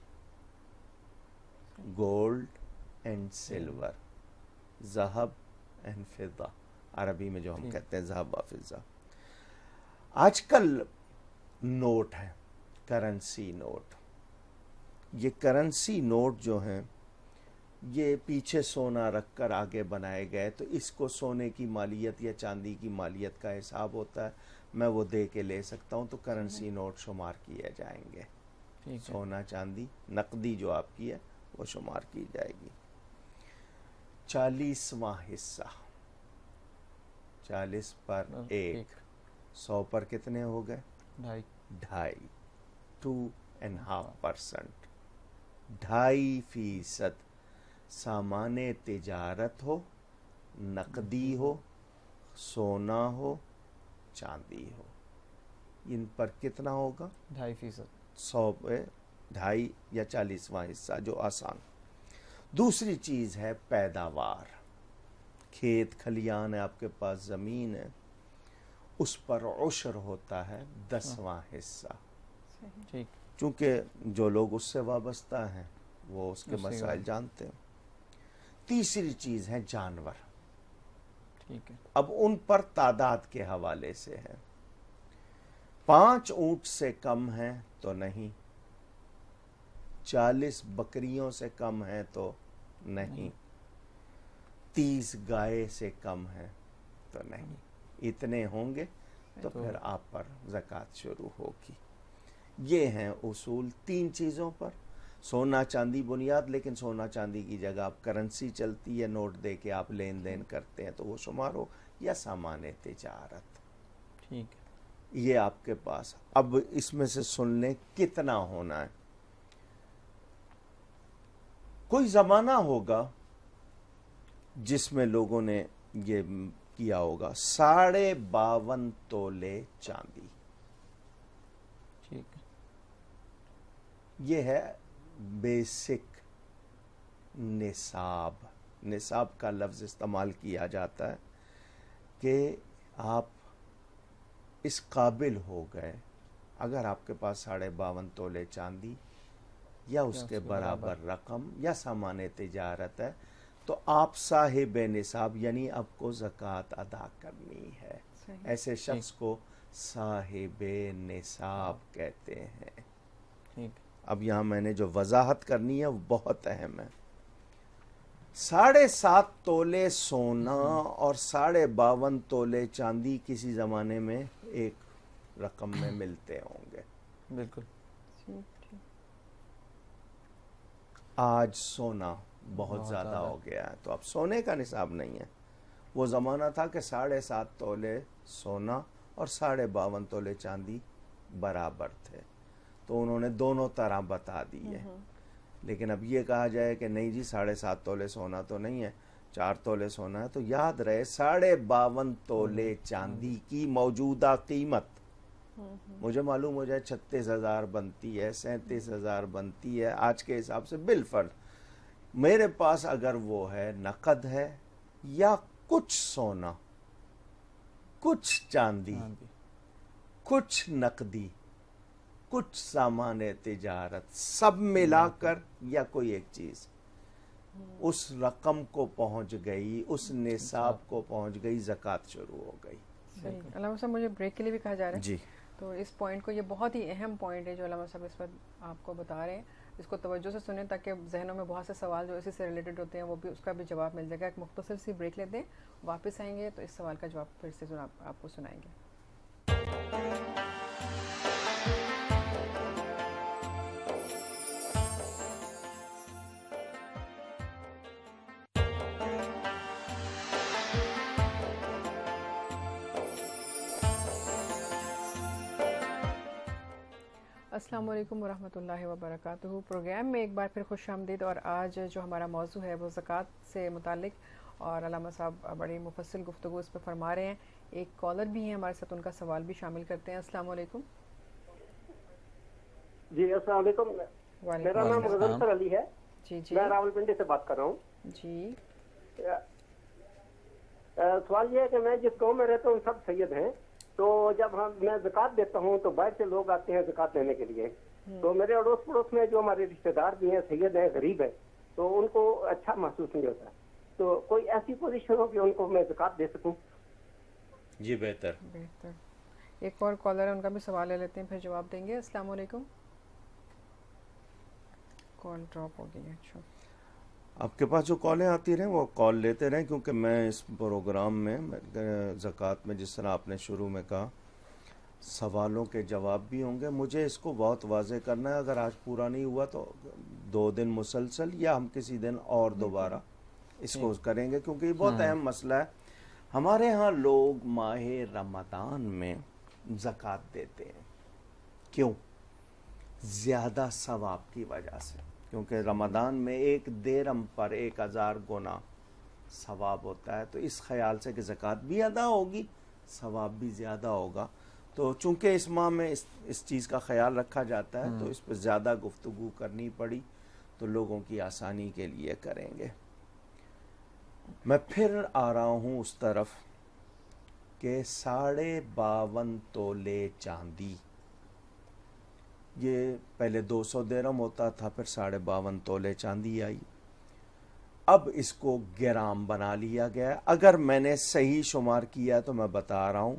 گولڈ اینڈ سلور، ذہب اینڈ فضہ، عربی میں جو ہم کہتے ہیں ذہب و فضہ. آج کل نوٹ ہے، کرنسی نوٹ. یہ کرنسی نوٹ جو ہیں یہ پیچھے سونا رکھ کر آگے بنائے گئے، تو اس کو سونے کی مالیت یا چاندی کی مالیت کا حساب ہوتا ہے. میں وہ دے کے لے سکتا ہوں تو کرنسی نوٹ شمار کیے جائیں گے. سونا چاندی نقدی جو آپ کی ہے وہ شمار کی جائے گی. 40واں حصہ، 40 پر 1، 100 پر کتنے ہو گئے؟ 2.5، 2.5%، 2.5% سامان تجارت ہو، نقدی ہو، سونا ہو، چاندی ہو، ان پر کتنا ہوگا؟ 2.5%. 100 پہ 2.5 یا 40واں حصہ جو آسان. دوسری چیز ہے پیداوار. کھیت کھلیان ہے، آپ کے پاس زمین ہے، اس پر عشر ہوتا ہے 10واں حصہ. چونکہ جو لوگ اس سے وابستہ ہیں وہ اس کے اسی مسائل بات۔ جانتے ہیں۔ تیسری چیز ہے جانور، ٹھیک ہے، اب ان پر تعداد کے حوالے سے ہے، 5 اونٹ سے کم ہیں تو نہیں، 40 بکریوں سے کم ہیں تو نہیں، 30 گائے سے کم ہیں تو نہیں، اتنے ہوں گے تو پھر آپ پر زکوٰۃ شروع ہوگی۔ یہ ہیں اصول 3 چیزوں پر، سونا چاندی بنیاد، لیکن سونا چاندی کی جگہ آپ کرنسی چلتی ہے، نوٹ دے کے آپ لین دین کرتے ہیں تو وہ شمار ہو، یا سامان تجارت، ٹھیک ہے، یہ آپ کے پاس۔ اب اس میں سے سن لیں کتنا ہونا ہے۔ کوئی زمانہ ہوگا جس میں لوگوں نے یہ کیا ہوگا 52.5 تولے چاندی، ٹھیک ہے، یہ ہے بیسک نصاب۔ نصاب کا لفظ استعمال کیا جاتا ہے کہ آپ اس قابل ہو گئے، اگر آپ کے پاس 52.5 تولے چاندی یا اس کے برابر رقم یا سامان تجارت ہے تو آپ صاحب نصاب، یعنی آپ کو زکوٰۃ ادا کرنی ہے۔ صحیح۔ ایسے شخص کو صاحب نصاب کہتے ہیں۔ ٹھیک ہے، اب یہاں میں نے جو وضاحت کرنی ہے وہ بہت اہم ہے۔ 7.5 تولے سونا اور 52.5 تولے چاندی کسی زمانے میں ایک رقم میں ملتے ہوں گے۔ بالکل، ٹھیک۔ آج سونا بہت زیادہ ہو گیا ہے تو اب سونے کا نصاب نہیں ہے۔ وہ زمانہ تھا کہ 7.5 تولے سونا اور 52.5 تولے چاندی برابر تھے، تو انہوں نے دونوں طرح بتا دی ہے۔ لیکن اب یہ کہا جائے کہ نہیں جی 7.5 تولے سونا تو نہیں ہے، 4 تولے سونا ہے، تو یاد رہے 52.5 تولے چاندی کی موجودہ قیمت، مجھے معلوم ہو جائے 36,000 بنتی ہے، 37,000 بنتی ہے آج کے حساب سے بالفرض، میرے پاس اگر وہ ہے نقد ہے یا کچھ سونا، کچھ چاندی، کچھ نقدی، کچھ سامان تجارت، سب ملا کر یا کوئی ایک چیز اس رقم کو پہنچ گئی، اس نصاب کو پہنچ گئی، زکوٰۃ شروع ہو گئی۔ صحیح۔ علامہ صاحب مجھے بریک کے لیے بھی کہا جا رہا ہے، جی تو اس پوائنٹ کو، یہ بہت ہی اہم پوائنٹ ہے جو علامہ صاحب اس وقت آپ کو بتا رہے ہیں، اس کو توجہ سے سنیں تاکہ ذہنوں میں بہت سے سوال جو اسی سے ریلیٹڈ ہوتے ہیں وہ بھی، اس کا بھی جواب مل جائے گا۔ ایک مختصر سی بریک لیتے ہیں، واپس آئیں گے تو اس سوال کا جواب پھر سے آپ کو سنائیں گے۔ السلام علیکم ورحمۃ اللہ وبرکاتہ۔ پروگرام میں ایک بار پھر خوش آمدید، اور آج جو ہمارا موضوع ہے وہ زکوٰۃ سے متعلق، اور علامہ صاحب بڑی مفصل گفتگو اس پہ فرما رہے ہیں۔ ایک کالر بھی ہیں ہمارے ساتھ، ان کا سوال بھی شامل کرتے ہیں۔ السلام علیکم۔ جی السلام علیکم، میرا نام غزنفر علی ہے، جی میں راولپنڈی سے بات کر رہا ہوں۔ جی سوال یہ ہے کہ میں جس گاؤں میں رہتا ہوں سب سید ہیں، تو جب میں زکوٰۃ دیتا ہوں تو باہر سے لوگ آتے ہیں زکوٰۃ لینے کے لیے، تو میرے اڑوس پڑوس میں جو ہمارے رشتہ دار بھی ہیں، سید ہیں، غریب ہیں، تو ان کو اچھا محسوس نہیں ہوتا، تو کوئی ایسی پوزیشن ہو کہ ان کو میں زکوٰۃ دے سکوں؟ جی بہتر۔ ایک اور کالر ہے، ان کا بھی سوال لے لیتے ہیں پھر جواب دیں گے۔ السلام علیکم۔ کال ڈراپ ہو گئی ہے، اچھا۔ آپ کے پاس جو کالیں آتی رہیں وہ کال لیتے رہیں، کیونکہ میں اس پروگرام میں زکوٰۃ میں جس طرح آپ نے شروع میں کہا سوالوں کے جواب بھی ہوں گے، مجھے اس کو بہت واضح کرنا ہے، اگر آج پورا نہیں ہوا تو 2 دن مسلسل یا ہم کسی دن اور دوبارہ اس کو کریں گے، کیونکہ یہ بہت اہم مسئلہ ہے۔ ہمارے ہاں لوگ ماہ رمضان میں زکوٰۃ دیتے ہیں، کیوں؟ زیادہ ثواب کی وجہ سے، کیونکہ رمضان میں 1 درہم پر 1000 گنا ثواب ہوتا ہے، تو اس خیال سے کہ زکوٰۃ بھی ادا ہوگی، ثواب بھی زیادہ ہوگا، تو چونکہ اس ماہ میں اس چیز کا خیال رکھا جاتا ہے تو اس پہ زیادہ گفتگو کرنی پڑی، تو لوگوں کی آسانی کے لیے کریں گے۔ میں پھر آ رہا ہوں اس طرف کہ 52.5 تولے چاندی یہ پہلے 200 درہم ہوتا تھا، پھر 52.5 تولے چاندی آئی، اب اس کو گرام بنا لیا گیا. اگر میں نے صحیح شمار کیا تو میں بتا رہا ہوں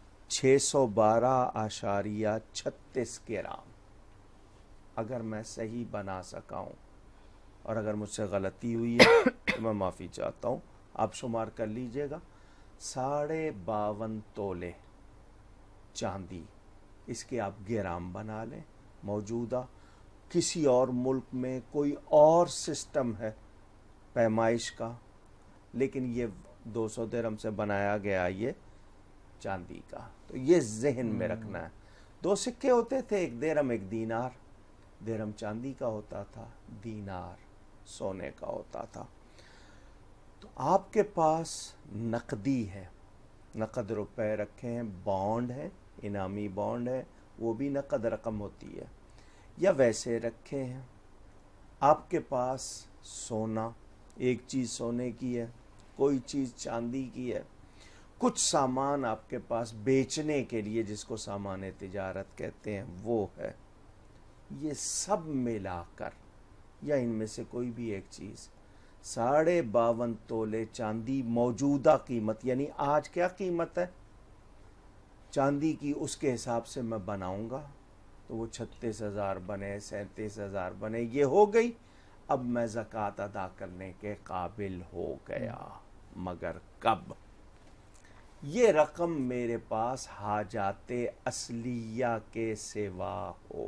612.36 گرام، اگر میں صحیح بنا سکا ہوں، اور اگر مجھ سے غلطی ہوئی ہے تو میں معافی چاہتا ہوں. آپ شمار کر لیجئے گا. 52.5 تولے چاندی، اس کے آپ گرام بنا لیں. موجودہ کسی اور ملک میں کوئی اور سسٹم ہے پیمائش کا، لیکن یہ 200 درہم سے بنایا گیا یہ چاندی کا. تو یہ ذہن میں رکھنا ہے. 2 سکے ہوتے تھے، 1 درہم 1 دینار. درہم چاندی کا ہوتا تھا، دینار سونے کا ہوتا تھا. تو آپ کے پاس نقدی ہے، نقد روپے رکھے ہیں، بانڈ ہے، انعامی بانڈ ہے، وہ بھی نقد رقم ہوتی ہے، یا ویسے رکھے ہیں. آپ کے پاس سونا، ایک چیز سونے کی ہے، کوئی چیز چاندی کی ہے، کچھ سامان آپ کے پاس بیچنے کے لیے جس کو سامان تجارت کہتے ہیں وہ ہے. یہ سب ملا کر یا ان میں سے کوئی بھی ایک چیز 52.5 تولے چاندی موجودہ قیمت، یعنی آج کیا قیمت ہے چاندی کی، اس کے حساب سے میں بناؤں گا تو وہ 36,000 بنے، 37,000 بنے، یہ ہو گئی. اب میں زکوٰۃ ادا کرنے کے قابل ہو گیا. مگر کب؟ یہ رقم میرے پاس حاجات اصلیہ کے سوا ہو.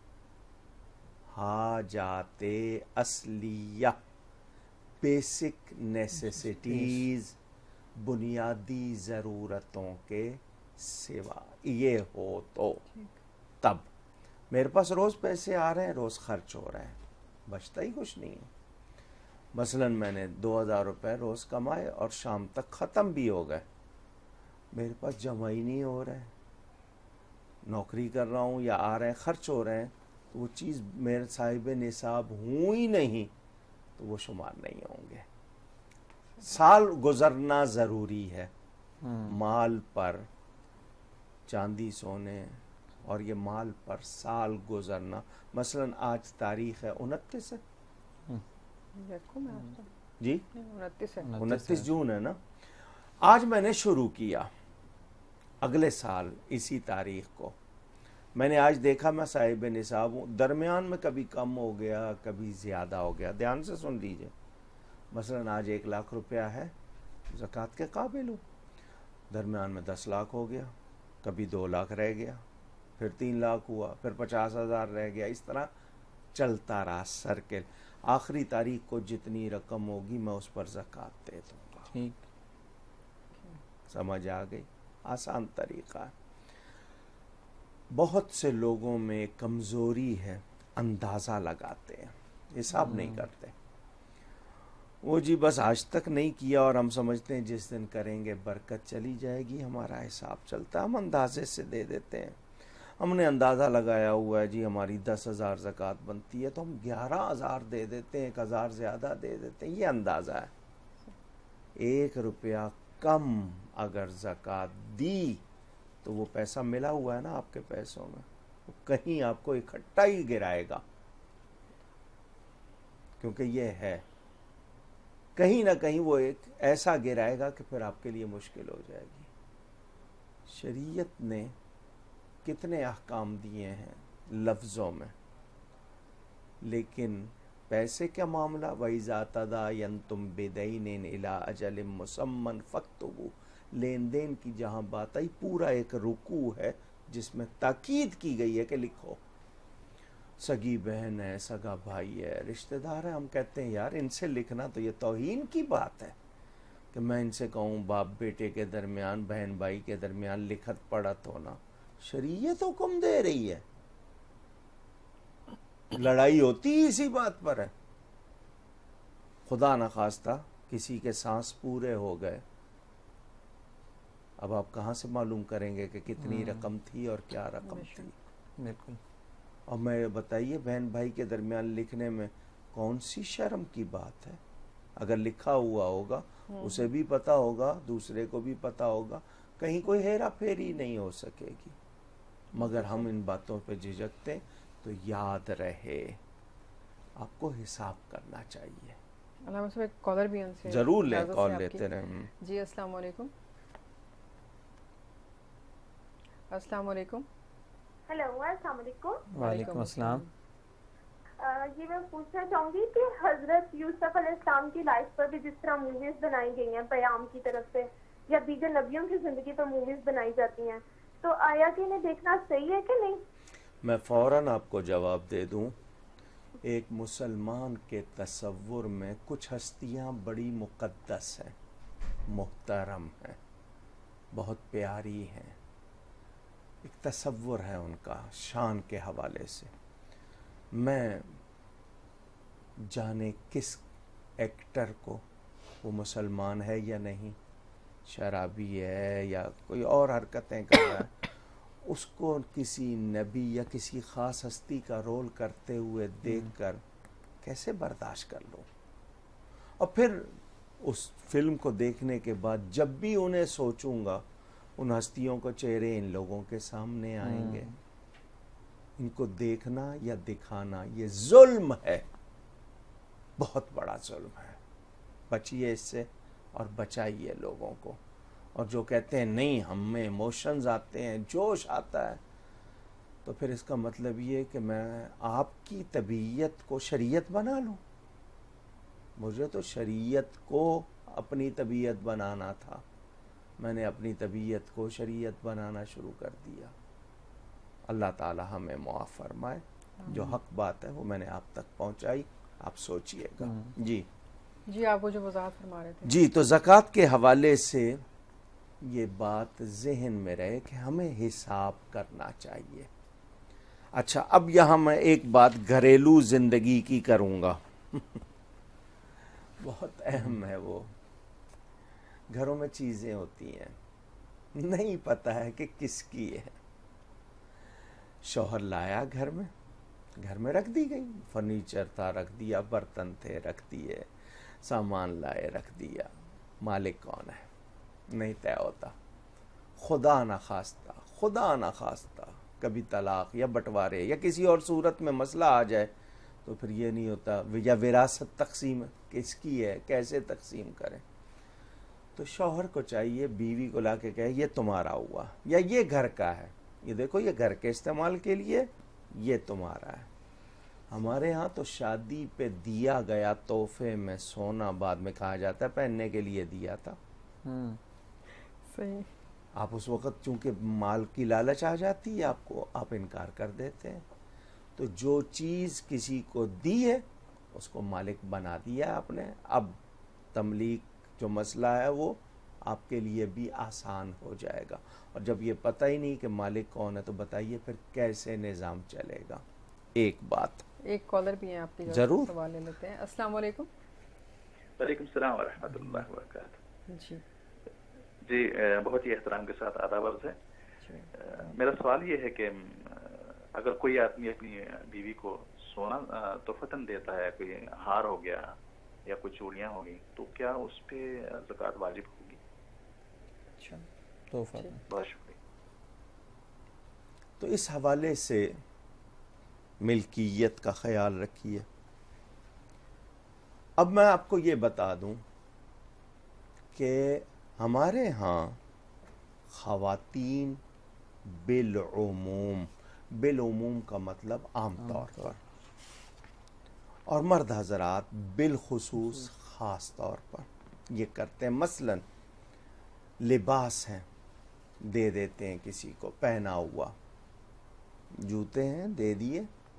حاجات اصلیہ، بیسک نیسیسٹیز، بنیادی ضرورتوں کے سوا یہ ہو تو تب. میرے پاس روز پیسے آ رہے ہیں، روز خرچ ہو رہے ہیں، بچتا ہی کچھ نہیں ہے. مثلا میں نے 2,000 روپے روز کمائے اور شام تک ختم بھی ہو گئے، میرے پاس جمع ہی نہیں ہو رہے. نوکری کر رہا ہوں یا آ رہے ہیں، خرچ ہو رہے ہیں، تو وہ چیز میرے صاحب نصاب ہوں ہی نہیں تو وہ شمار نہیں ہوں گے. سال گزرنا ضروری ہے مال پر، چاندی سونے اور یہ مال پر سال گزرنا. مثلا آج تاریخ ہے 29 ہے جی 29 جون ہے نا. آج میں نے شروع کیا، اگلے سال اسی تاریخ کو میں نے آج دیکھا میں صاحب نصاب ہوں. درمیان میں کبھی کم ہو گیا، کبھی زیادہ ہو گیا. دھیان سے سن لیجئے. مثلا آج 1 لاکھ روپیہ ہے، زکوٰۃ کے قابل ہوں. درمیان میں 10 لاکھ ہو گیا، کبھی 2 لاکھ رہ گیا، پھر 3 لاکھ ہوا، پھر 50,000 رہ گیا. اس طرح چلتا رہا سرکل. آخری تاریخ کو جتنی رقم ہوگی میں اس پر زکوٰۃ دے دوں گا. ٹھیک، سمجھ آ گئی؟ آسان طریقہ ہے. بہت سے لوگوں میں کمزوری ہے، اندازہ لگاتے ہیں، حساب نہیں کرتے. وہ جی بس آج تک نہیں کیا اور ہم سمجھتے ہیں جس دن کریں گے برکت چلی جائے گی. ہمارا حساب چلتا ہے، ہم اندازے سے دے دیتے ہیں. ہم نے اندازہ لگایا ہوا ہے جی ہماری 10,000 زکوٰۃ بنتی ہے تو ہم 11,000 دے دیتے ہیں، 1,000 زیادہ دے دیتے ہیں. یہ اندازہ ہے. 1 روپیہ کم اگر زکوٰۃ دی تو وہ پیسہ ملا ہوا ہے نا آپ کے پیسوں میں، وہ کہیں آپ کو اکٹھا ہی گرائے گا، کیونکہ یہ ہے کہیں نہ کہیں وہ ایک ایسا گرائے گا کہ پھر آپ کے لیے مشکل ہو جائے گی. شریعت نے کتنے احکام دیے ہیں لفظوں میں، لیکن پیسے کا معاملہ وَإِذَا تَدَايَنْتُمْ بِدَيْنٍ إِلَىٰ أَجَلٍ مُّسَمًّى فَاكْتُبُوهُ، لین دین کی جہاں بات آئی پورا ایک رکوع ہے جس میں تاکید کی گئی ہے کہ لکھو. سگی بہن ہے، سگا بھائی ہے، رشتہ دار ہے، ہم کہتے ہیں یار ان سے لکھنا تو یہ توہین کی بات ہے کہ میں ان سے کہوں باپ بیٹے کے درمیان، بہن بھائی کے درمیان لکھت پڑھت ہونا. شریعت حکم دے رہی ہے، لڑائی ہوتی ہی اسی بات پر ہے. خدا نخواستہ کسی کے سانس پورے ہو گئے، اب آپ کہاں سے معلوم کریں گے کہ کتنی رقم تھی اور کیا رقم تھی؟ بالکل. اور میں بتائیے بہن بھائی کے درمیان لکھنے میں کون سی شرم کی بات ہے؟ اگر لکھا ہوا ہوگا اسے بھی پتا ہوگا، دوسرے کو بھی پتا ہوگا، کہیں کوئی ہیرا پھیری نہیں ہو سکے گی. مگر ہم ان باتوں پہ جھجکتے. تو یاد رہے آپ کو حساب کرنا چاہیے. علامہ صاحب ایک کالر بھی ان سے ضرور لیں, اجازت سے کال آپ کی. لیتے رہیں. جی السلام علیکم. السلام علیکم. ہیلو السلام علیکم. وعلیکم السلام. یہ میں پوچھنا چاہوں گی کہ حضرت یوسف علیہ السلام کی لائف پر بھی جس طرح موویز بنائی گئی ہیں پیام کی طرف سے یا دیگر نبیوں کی زندگی پر موویز بنائی جاتی ہیں, تو آیا کہ انہیں دیکھنا صحیح ہے کہ نہیں؟ میں فوراً آپ کو جواب دے دوں. ایک مسلمان کے تصور میں کچھ ہستیاں بڑی مقدس ہیں, محترم ہیں, بہت پیاری ہیں. ایک تصور ہے ان کا شان کے حوالے سے. میں جانے کس ایکٹر کو, وہ مسلمان ہے یا نہیں, شرابی ہے یا کوئی اور حرکتیں کر رہا ہے, اس کو کسی نبی یا کسی خاص ہستی کا رول کرتے ہوئے دیکھ کر کیسے برداشت کر لوں. اور پھر اس فلم کو دیکھنے کے بعد جب بھی انہیں سوچوں گا ان ہستیوں کو چہرے ان لوگوں کے سامنے آئیں گے. ان کو دیکھنا یا دکھانا یہ ظلم ہے, بہت بڑا ظلم ہے. بچیے اس سے اور بچائیے لوگوں کو. اور جو کہتے ہیں نہیں ہم میں ایموشنز آتے ہیں, جوش آتا ہے, تو پھر اس کا مطلب یہ کہ میں آپ کی طبیعت کو شریعت بنا لوں. مجھے تو شریعت کو اپنی طبیعت بنانا تھا, میں نے اپنی طبیعت کو شریعت بنانا شروع کر دیا. اللہ تعالی ہمیں معاف فرمائے. جو حق بات ہے وہ میں نے آپ تک پہنچائی, آپ سوچئے گا. جی آپ وہ جو وضاحت فرما رہے تھے. جی تو زکوٰۃ کے حوالے سے یہ بات ذہن میں رہے کہ ہمیں حساب کرنا چاہیے. اچھا اب یہاں میں ایک بات گھریلو زندگی کی کروں گا. بہت اہم ہے وہ. گھروں میں چیزیں ہوتی ہیں, نہیں پتہ ہے کہ کس کی ہے. شوہر لایا گھر میں رکھ دی گئی. فرنیچر تھا رکھ دیا, برتن تھے رکھ دیے, سامان لائے رکھ دیا. مالک کون ہے نہیں طے ہوتا. خدا نہ خواستہ کبھی طلاق یا بٹوارے یا کسی اور صورت میں مسئلہ آ جائے تو پھر یہ نہیں ہوتا, یا وراثت تقسیم کس کی ہے کیسے تقسیم کریں. تو شوہر کو چاہیے بیوی کو لا کے کہے یہ تمہارا ہوا, یا یہ گھر کا ہے, یہ دیکھو یہ گھر کے استعمال کے لیے, یہ تمہارا ہے. ہمارے ہاں تو شادی پہ دیا گیا تحفے میں سونا بعد میں کہا جاتا ہے پہننے کے لیے دیا تھا. صحیح. آپ اس وقت چونکہ مال کی لالچ آ جاتی ہے آپ کو, آپ انکار کر دیتے ہیں. تو جو چیز کسی کو دی ہے اس کو مالک بنا دیا آپ نے. اب تملیک جو مسئلہ ہے وہ آپ کے لیے بھی آسان ہو جائے گا. اور جب یہ پتہ ہی نہیں کہ مالک کون ہے تو بتائیے پھر کیسے نظام چلے گا. ایک بات, ایک کالر بھی ہیں آپ کی, ضرور سوال لے لیتے ہیں. السلام علیکم. وعلیکم السلام ورحمۃ اللہ وبرکاتہ. جی بہت ہی احترام کے ساتھ آداب عرض ہے. میرا سوال یہ ہے کہ اگر کوئی آدمی اپنی بیوی کو سونا تحفتاً دیتا ہے, کوئی ہار ہو گیا یا کوئی چوڑیاں ہوگی, تو کیا اس پہ زکوٰۃ واجب ہوگی؟ اچھا تحفہ. بہت شکریہ. تو اس حوالے سے ملکیت کا خیال رکھیے. اب میں آپ کو یہ بتا دوں کہ ہمارے ہاں خواتین بالعموم کا مطلب عام طور پر, اور مرد حضرات بالخصوص خاص طور پر یہ کرتے ہیں. مثلا لباس ہیں دے دیتے ہیں کسی کو پہنا ہوا, جوتے ہیں دے دیے,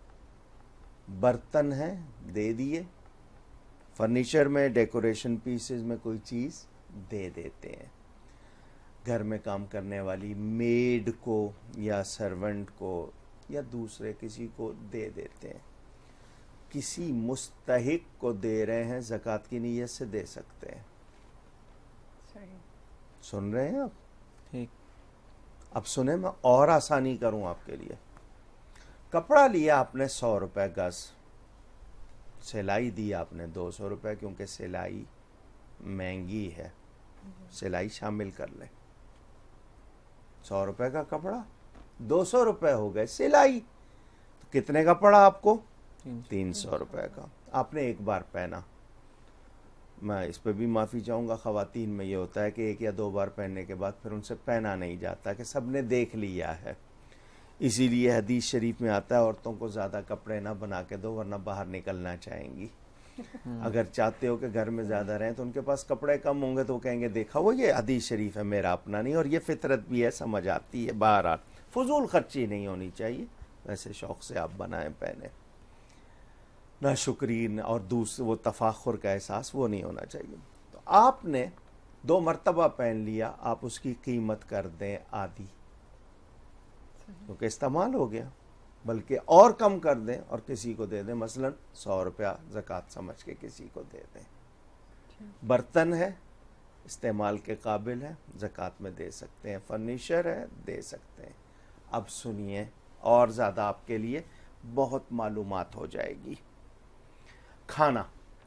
برتن ہیں دے دیے, فرنیچر میں ڈیکوریشن پیسز میں کوئی چیز دے دیتے ہیں. گھر میں کام کرنے والی میڈ کو یا سرونٹ کو یا دوسرے کسی کو دے دیتے ہیں. کسی مستحق کو دے رہے ہیں زکوٰۃ کی نیت سے دے سکتے ہیں. صحیح. سن رہے ہیں آپ؟ ٹھیک. اب سنیں میں اور آسانی کروں آپ کے لیے. کپڑا لیا آپ نے 100 روپے گز, سلائی دی آپ نے 200 روپے, کیونکہ سلائی مہنگی ہے, سلائی شامل کر لیں. 100 روپے کا کپڑا 200 روپے ہو گئے سلائی. تو कितने का पड़ा आपको? 300 रुपए का। आपने एक बार पहना। मैं इस पे भी माफ़ी चाहूँगा, ख़वातीन में ये होता है कि एक या दो बार पहनने के बाद फिर उनसे पहना नहीं जाता, कि सब ने देख लिया है। इसीलिए हदीस शरीफ में आता है औरतों को ज़्यादा कपड़े ना बना के दो वरना बाहर निकलना चाहेंगी। अगर चाहते हो कि घर में ज़्यादा रहें तो उनके पास कपड़े कम होंगे तो वो कहेंगे देखा वो ये हदीस शरीफ है, मेरा अपना नहीं। और ये फितरत भी है, समझ आती है। बहरहाल फजूल खर्ची नहीं होनी चाहिए, वैसे शौक़ से आप बनाएं पहने, ना शुक्रीन और दूसरे वो तफाखुर का एहसास वो नहीं होना चाहिए। तो आपने 2 मरतबा पहन लिया, आप उसकी कीमत कर दें आधी, क्योंकि इस्तेमाल हो गया, बल्कि और कम कर दें और किसी को दे दें, मसलन 100 रुपया ज़कात समझ के किसी को दे दें। बर्तन है, इस्तेमाल के काबिल है, ज़कात में दे सकते हैं। फर्नीचर है, दे सकते हैं। अब सुनिए, और ज़्यादा आपके लिए बहुत मालूमात हो जाएगी। खाना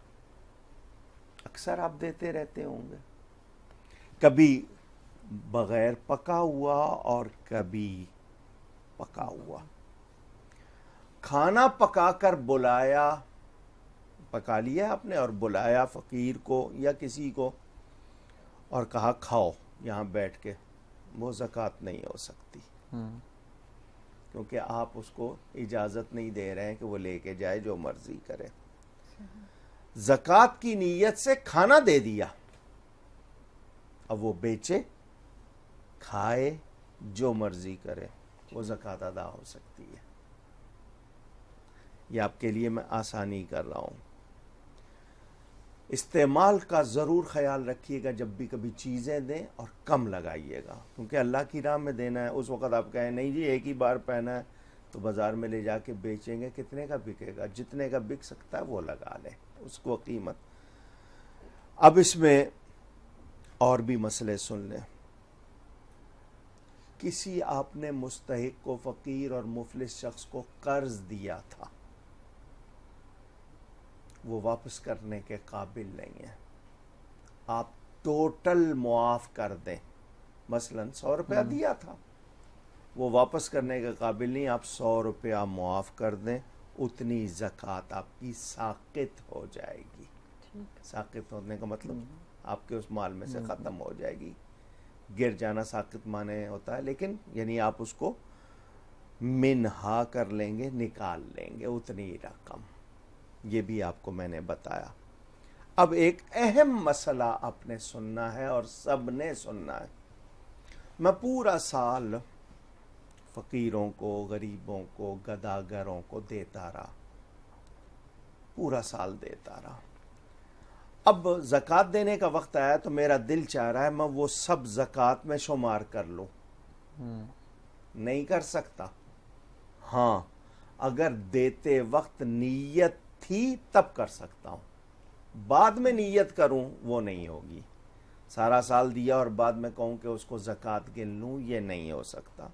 अक्सर आप देते रहते होंगे, कभी बगैर पका हुआ और कभी पका हुआ। खाना पकाकर बुलाया, पका लिया आपने और बुलाया फ़कीर को या किसी को और कहा खाओ यहाँ बैठ के, वो ज़कात नहीं हो सकती, क्योंकि आप उसको इजाज़त नहीं दे रहे हैं कि वो लेके जाए जो मर्ज़ी करे। ज़कात की नीयत से खाना दे दिया, अब वो बेचे, खाए, जो मर्ज़ी करे, वो ज़कात अदा हो सकती है। ये आपके लिए मैं आसानी कर रहा हूँ। इस्तेमाल का ज़रूर ख्याल रखिएगा, जब भी कभी चीज़ें दें और कम लगाइएगा, क्योंकि अल्लाह की राह में देना है। उस वक़्त आप कहें नहीं जी एक ही बार पहना है, तो बाज़ार में ले जाके बेचेंगे, कितने का बिकेगा? जितने का बिक सकता है वो लगा लें उसको कीमत। अब इसमें और भी मसले सुन लें। किसी आपने मुस्तहिक को, फ़कीर और मुफलिस शख्स को कर्ज दिया था, वो वापस करने के काबिल नहीं है, आप टोटल मुआफ़ कर दें। मसलन 100 रुपया दिया था, वो वापस करने के काबिल नहीं, आप 100 रुपया मुआफ़ कर दें, उतनी ज़कात आपकी साक़ित हो जाएगी। साक़ित होने का मतलब आपके उस माल में से ख़त्म हो जाएगी। गिर जाना साक़ित माने होता है, लेकिन यानी आप उसको मिनहा कर लेंगे, निकाल लेंगे उतनी रकम। ये भी आपको मैंने बताया। अब एक अहम मसला आपने सुनना है और सब ने सुनना है। मैं पूरा साल फ़कीरों को, गरीबों को, गदागरों को देता रहा, पूरा साल देता रहा। अब ज़कात देने का वक्त आया तो मेरा दिल चाह रहा है मैं वो सब ज़कात में शुमार कर लूं। नहीं कर सकता। हाँ, अगर देते वक्त नीयत थी तब कर सकता हूं, बाद में नीयत करूं वो नहीं होगी। सारा साल दिया और बाद में कहूं कि उसको ज़कात गिन लूं, ये नहीं हो सकता।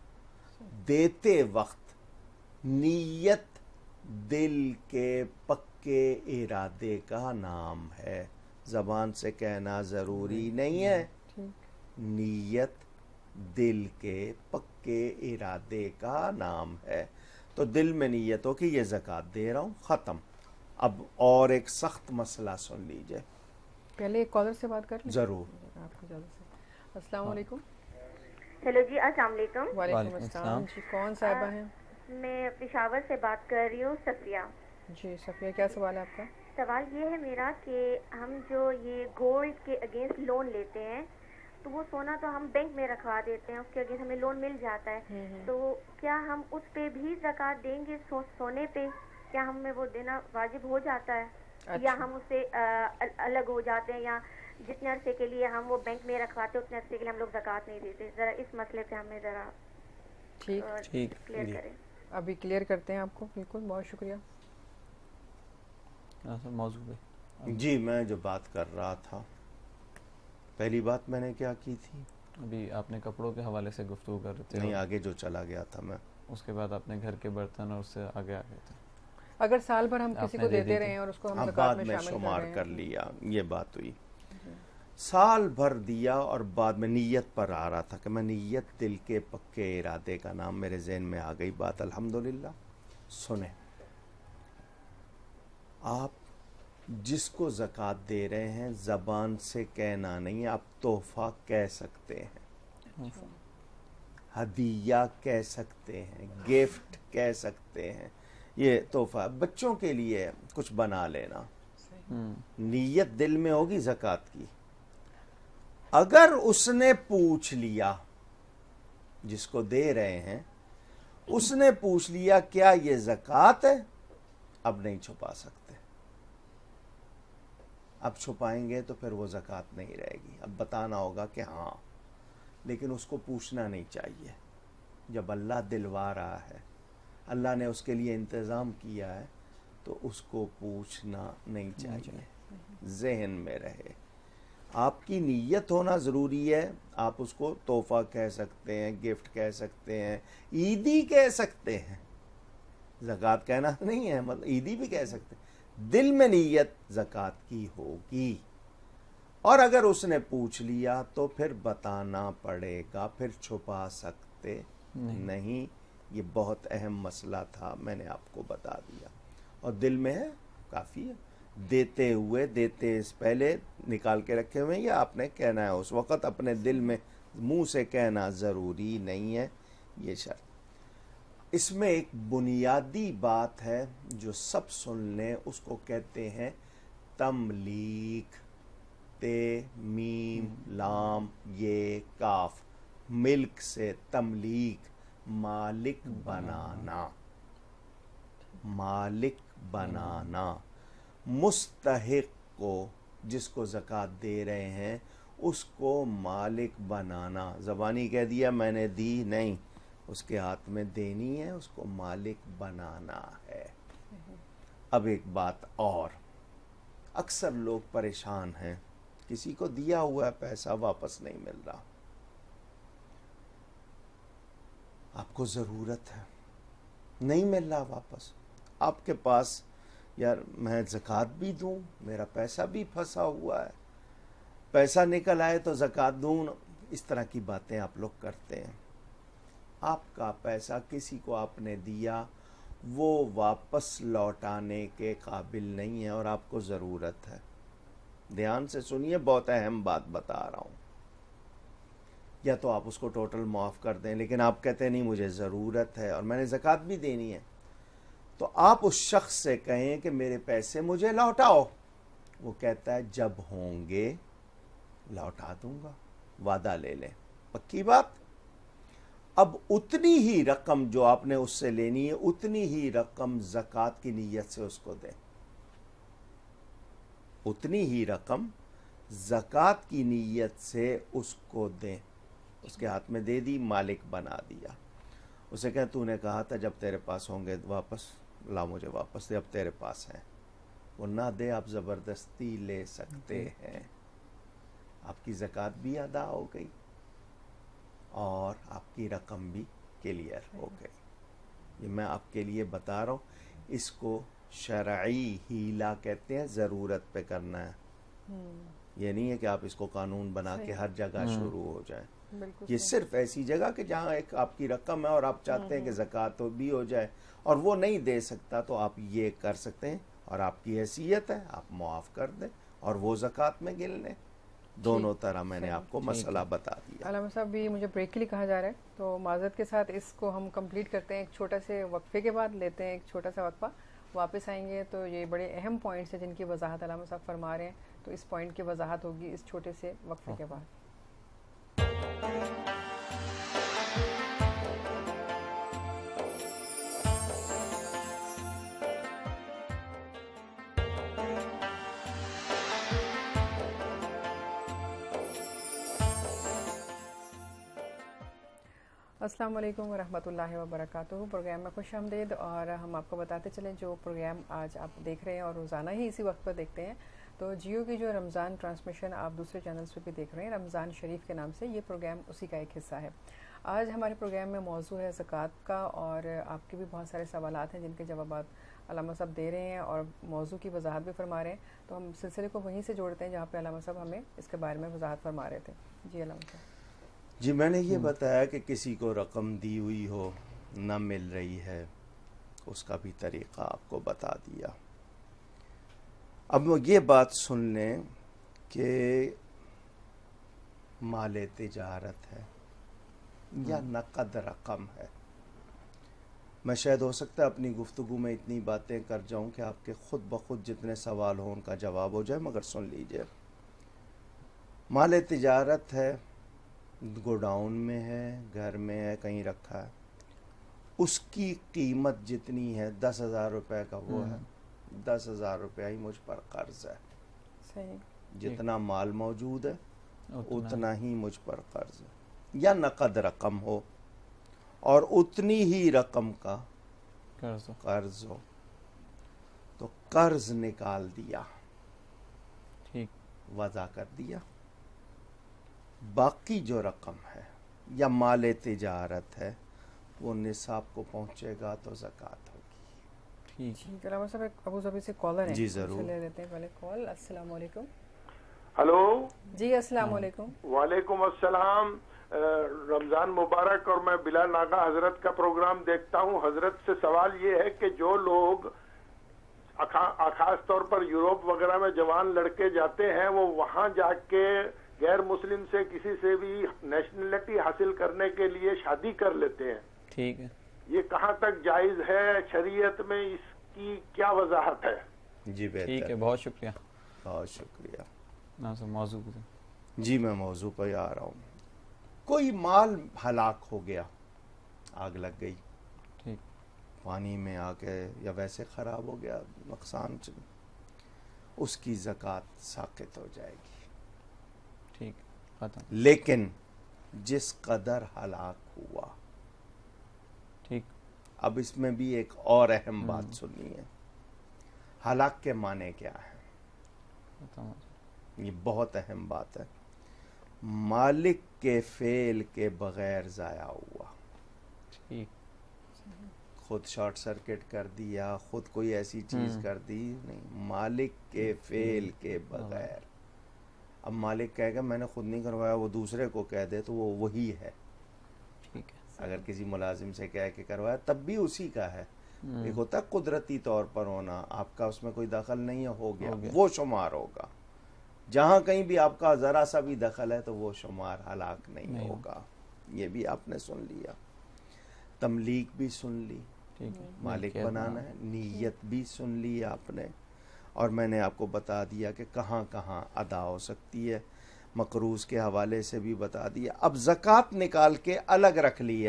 देते वक्त नीयत दिल के पक्के इरादे का नाम है, ज़बान से कहना ज़रूरी नहीं है। नीयत दिल के पक्के इरादे का नाम है। तो दिल में नीयत हो कि ये ज़कात दे रहा हूँ, ख़त्म। अब और एक सख्त मसला सुन लीजिए। पहले एक कॉलर से बात कर लें। ज़रूर। आपको ज़्यादा से। अस्सलाम वालेकुम। हेलो जी, अस्सलाम वालेकुम। वालेकुम अस्सलाम जी, कौन साहिबा हैं? मैं पेशावर से बात कर रही हूँ, सफिया। जी सफिया, क्या सवाल है आपका? सवाल ये है मेरा कि हम जो ये गोल्ड के अगेंस्ट लोन लेते हैं, तो वो सोना तो हम बैंक में रखवा देते हैं, उसके अगेंस्ट हमें लोन मिल जाता है, तो क्या हम उस पे भी ज़कात देंगे? सोने पे क्या हमें वो देना वाजिब हो जाता है? अच्छा। या हम उससे अलग हो जाते हैं, या जितने अरसे के लिए हम वो बैंक में रखवाते हैं उतने अरसे के लिए हम लोग ज़कात नहीं देते? ज़रा इस मसले पे हमें ज़रा ठीक क्लियर करें। अभी क्लियर करते हैं आपको। बिल्कुल, बहुत शुक्रिया। मौजू पे जी, मैं जो बात कर रहा था, पहली बात मैंने क्या की थी? अभी आपने कपड़ों के हवाले से गुफ्तगू कर रहे थे। नहीं, आगे जो चला गया था मैं, उसके बाद आपने घर के बर्तन और उससे आगे आ गए थे। अगर साल भर हम किसी को देते रहे और उसको हम ज़कात में शामिल शुमार कर लिया, ये बात हुई। साल भर दिया और बाद में नीयत पर आ रहा था कि मैं नीयत दिल के पक्के इरादे का नाम, मेरे ज़हन में आ गई बात, अल्हम्दुलिल्लाह। सुने, आप जिसको ज़कात दे रहे हैं ज़बान से कहना नहीं, आप तोहफ़ा कह सकते हैं, हदिया कह सकते हैं, गिफ्ट कह सकते हैं। ये तोहफ़ा बच्चों के लिए कुछ बना लेना, नीयत दिल में होगी ज़कात की। अगर उसने पूछ लिया, जिसको दे रहे हैं उसने पूछ लिया क्या ये ज़कात है, अब नहीं छुपा सकते। अब छुपाएंगे तो फिर वो ज़कात नहीं रहेगी। अब बताना होगा कि हाँ, लेकिन उसको पूछना नहीं चाहिए। जब अल्लाह दिलवा रहा है, अल्लाह ने उसके लिए इंतज़ाम किया है, तो उसको पूछना नहीं चाहिए। ज़हन में रहे, आपकी नीयत होना ज़रूरी है। आप उसको तोहफ़ा कह सकते हैं, गिफ्ट कह सकते हैं, ईदी कह सकते हैं, ज़कात कहना नहीं है, मतलब ईदी भी कह सकते हैं। दिल में नीयत ज़कात की होगी। और अगर उसने पूछ लिया तो फिर बताना पड़ेगा, फिर छुपा सकते नहीं। ये बहुत अहम मसला था, मैंने आपको बता दिया। और दिल में है, काफ़ी है। देते हुए, देते से पहले निकाल के रखे हुए हैं, या आपने कहना है उस वक़्त, अपने दिल में मुंह से कहना ज़रूरी नहीं है। ये शर्त। इसमें एक बुनियादी बात है जो सब सुन लें, उसको कहते हैं तमलीक। ते, मीम, लाम, ये, काफ, मिल्क से तमलीक, मालिक बनाना, मालिक बनाना। मुस्तहिक को, जिसको ज़कात दे रहे हैं, उसको मालिक बनाना। ज़बानी कह दिया मैंने दी, नहीं, उसके हाथ में देनी है, उसको मालिक बनाना है। अब एक बात और, अक्सर लोग परेशान हैं, किसी को दिया हुआ पैसा वापस नहीं मिल रहा, आपको ज़रूरत है, नहीं मिल रहा वापस, आपके पास, यार मैं ज़कात भी दूं, मेरा पैसा भी फंसा हुआ है, पैसा निकल आए तो ज़कात दूं, इस तरह की बातें आप लोग करते हैं। आपका पैसा किसी को आपने दिया, वो वापस लौटाने के काबिल नहीं है और आपको ज़रूरत है। ध्यान से सुनिए, बहुत अहम बात बता रहा हूँ। या तो आप उसको टोटल माफ़ कर दें, लेकिन आप कहते हैं नहीं मुझे ज़रूरत है और मैंने ज़कात भी देनी है, तो आप उस शख्स से कहें कि मेरे पैसे मुझे लौटाओ। वो कहता है जब होंगे लौटा दूंगा, वादा ले लें, पक्की बात। अब उतनी ही रकम जो आपने उससे लेनी है, उतनी ही रकम ज़कात की नीयत से उसको दें, उतनी ही रकम ज़कात की नीयत से उसको दें। उसके हाथ में दे दी, मालिक बना दिया। उसे कहें तूने कहा था जब तेरे पास होंगे वापस ला, मुझे वापस दे, अब तेरे पास है। वो ना दे, आप ज़बरदस्ती ले सकते हैं। आपकी ज़कात भी अदा हो गई और आपकी रकम भी क्लियर हो गई। ये मैं आपके लिए बता रहा हूँ, इसको शरई हीला कहते हैं, ज़रूरत पे करना है। ये नहीं है कि आप इसको कानून बना के हर जगह शुरू हो जाए। ये सिर्फ ऐसी जगह कि जहाँ एक आपकी रकम है और आप चाहते हैं कि ज़कात भी हो जाए और वो नहीं दे सकता, तो आप ये कर सकते हैं और आपकी हैसियत है, आप मुआफ़ कर दें और वो ज़कात में गिन लें। दोनों तरह मैंने आपको मसला बता दिया। अलामा साहब, भी मुझे ब्रेक के लिए कहा जा रहा है, तो माज़रत के साथ इसको हम कंप्लीट करते हैं। एक छोटा से वक्फे के बाद लेते हैं एक छोटा सा वक्फा, वापस आएंगे तो ये बड़े अहम पॉइंट्स हैं जिनकी वजाहत अलामा साहब फरमा रहे हैं, तो इस पॉइंट की वजाहत होगी इस छोटे से वक्फे के बाद। अस्सलाम वालेकुम वरहमतुल्लाहि वबरकातुहू। प्रोग्राम में खुश आमदीद। और हम आपको बताते चलें जो प्रोग्राम आज आप देख रहे हैं और रोज़ाना ही इसी वक्त पर देखते हैं, तो जियो की जो रमज़ान ट्रांसमिशन आप दूसरे चैनल्स पे भी देख रहे हैं, रमज़ान शरीफ के नाम से, ये प्रोग्राम उसी का एक हिस्सा है। आज हमारे प्रोग्राम में मौजू है ज़कात का, और आपके भी बहुत सारे सवालात हैं जिनके जवाब अलामा साहब दे रहे हैं और मौजू की वजाहत भी फरमा रहे हैं। तो हम सिलसिले को वहीं से जोड़ते हैं जहाँ पे अलामा साहब हमें इसके बारे में वजाहत फरमा रहे थे। जी अलामा साहब। जी, मैंने ये बताया कि किसी को रकम दी हुई हो, न मिल रही है, اس کا بھی طریقہ آپ کو بتا دیا. اب یہ بات سن لیں کہ مال تجارت ہے یا نقد رقم ہے. میں شاید ہو سکتا ہے اپنی گفتگو میں اتنی باتیں کر جاؤں کہ آپ کے خود بخود جتنے سوال ہوں ان کا جواب ہو جائے، مگر سن لیجئے. مال تجارت ہے، گوڈاؤن میں ہے، گھر میں ہے، کہیں رکھا ہے. اس کی قیمت جتنی ہے 10,000 روپے کا وہ ہے. 10,000 روپیہ ہی مجھ پر قرض ہے. صحیح. جتنا مال موجود ہے اتنا ہی مجھ پر قرض ہے. یا نقد رقم ہو اور اتنی ہی رقم کا قرض ہو تو قرض نکال دیا، ٹھیک، وضع کر دیا. باقی جو رقم ہے یا مال تجارت ہے وہ نصاب کو پہنچے گا تو زکوٰۃ ہوگی. ٹھیک. علامہ صاحب ایک ابو ظبی سے کالر ہیں، جی ضرور لے لیتے ہیں پہلے کال. السلام علیکم. ہلو. جی السلام علیکم. وعلیکم السلام. رمضان مبارک. اور میں بلال ناگا حضرت کا پروگرام دیکھتا ہوں. حضرت سے سوال یہ ہے کہ جو لوگ خاص طور پر یوروپ وغیرہ میں جوان لڑکے جاتے ہیں وہ وہاں جا کے غیر مسلم سے کسی سے بھی نیشنلٹی حاصل کرنے کے لیے شادی کر لیتے ہیں. ٹھیک ہے. یہ کہاں تک جائز ہے شریعت میں، اس کی کیا وضاحت ہے؟ جی بہتر. ٹھیک ہے، بہت شکریہ. بہت شکریہ. موضوع جی میں موضوع پہ آ رہا ہوں. کوئی مال ہلاک ہو گیا، آگ لگ گئی، ٹھیک، پانی میں آ کے یا ویسے خراب ہو گیا، نقصان اس کی زکوٰۃ ساقط ہو جائے گی. ٹھیک، ختم. لیکن جس قدر ہلاک ہوا، ٹھیک. اب اس میں بھی ایک اور اہم بات سننی ہے. ہلاک کے معنی کیا ہے؟ یہ بہت اہم بات ہے. مالک کے فعل کے بغیر ضائع ہوا. ٹھیک. خود شارٹ سرکٹ کر دیا، خود کوئی ایسی چیز کر دی، نہیں، مالک کے فعل کے بغیر. اب مالک کہے گا میں نے خود نہیں کروایا، وہ دوسرے کو کہہ دے تو وہ وہی ہے. ٹھیک ہے. اگر کسی ملازم سے کہہ کے کروایا تب بھی اسی کا ہے. ایک ہوتا ہے قدرتی طور پر ہونا، آپ کا اس میں کوئی دخل نہیں ہے، ہو گیا، وہ شمار ہوگا. جہاں کہیں بھی آپ کا ذرا سا بھی دخل ہے تو وہ شمار ہلاک نہیں ہوگا. یہ بھی آپ نے سن لیا. تملیک بھی سن لی، مالک بنانا ہے. نیت بھی سن لی آپ نے، اور میں نے آپ کو بتا دیا کہ کہاں کہاں ادا ہو سکتی ہے. مقروض کے حوالے سے بھی بتا دیا. اب زکوٰۃ نکال کے الگ رکھ لی ہے،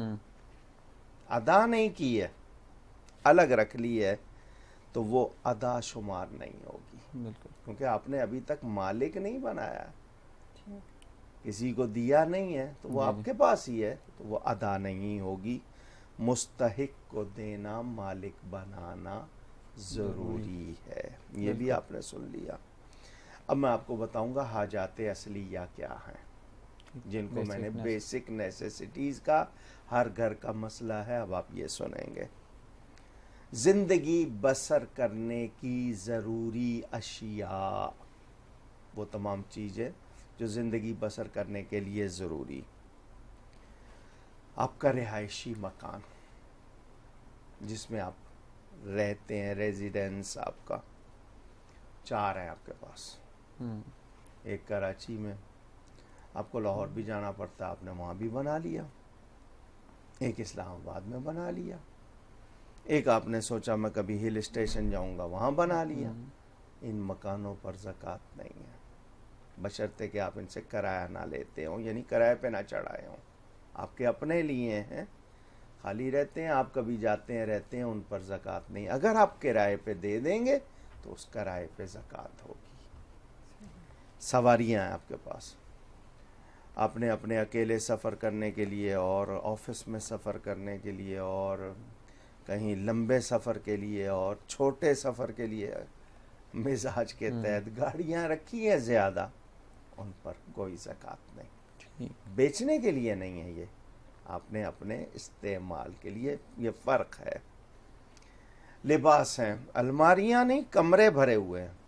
ادا نہیں کی ہے، الگ رکھ لی ہے، تو وہ ادا شمار نہیں ہوگی. بالکل. کیونکہ آپ نے ابھی تک مالک نہیں بنایا، کسی کو دیا نہیں ہے، تو وہ آپ کے پاس ہی ہے، تو وہ ادا نہیں ہوگی. مستحق کو دینا، مالک بنانا ضروری ہے. یہ بھی آپ نے سن لیا. اب میں آپ کو بتاؤں گا حاجات اصلیہ کیا ہیں، جن کو میں نے بیسک نیسیسٹیز کا، ہر گھر کا مسئلہ ہے. اب آپ یہ سنیں گے. زندگی بسر کرنے کی ضروری اشیاء، وہ تمام چیزیں جو زندگی بسر کرنے کے لیے ضروری. آپ کا رہائشی مکان جس میں آپ رہتے ہیں، ریزیڈنس آپ کا، 4 ہیں آپ کے پاس. ایک کراچی میں، آپ کو لاہور بھی جانا پڑتا، آپ نے وہاں بھی بنا لیا. ایک اسلام آباد میں بنا لیا. ایک آپ نے سوچا میں کبھی ہل اسٹیشن جاؤں گا، وہاں بنا لیا. ان مکانوں پر زکوٰۃ نہیں ہے، بشرطے کہ آپ ان سے کرایہ نہ لیتے ہوں، یعنی کرایہ پہ نہ چڑھائے ہوں. آپ کے اپنے لیے ہیں، خالی رہتے ہیں، آپ کبھی جاتے ہیں رہتے ہیں، ان پر زکوٰۃ نہیں. اگر آپ کرایے پہ دے دیں گے تو اس کرایے پہ زکوٰۃ ہوگی. سواریاں ہیں آپ کے پاس، آپ نے اپنے اکیلے سفر کرنے کے لیے اور آفس میں سفر کرنے کے لیے اور کہیں لمبے سفر کے لیے اور چھوٹے سفر کے لیے مزاج کے تحت گاڑیاں رکھی ہیں زیادہ، ان پر کوئی زکوٰۃ نہیں. بیچنے کے لیے نہیں ہے، یہ آپ نے اپنے استعمال کے لیے. یہ فرق ہے. لباس ہیں، الماریاں نہیں، کمرے بھرے ہوئے ہیں،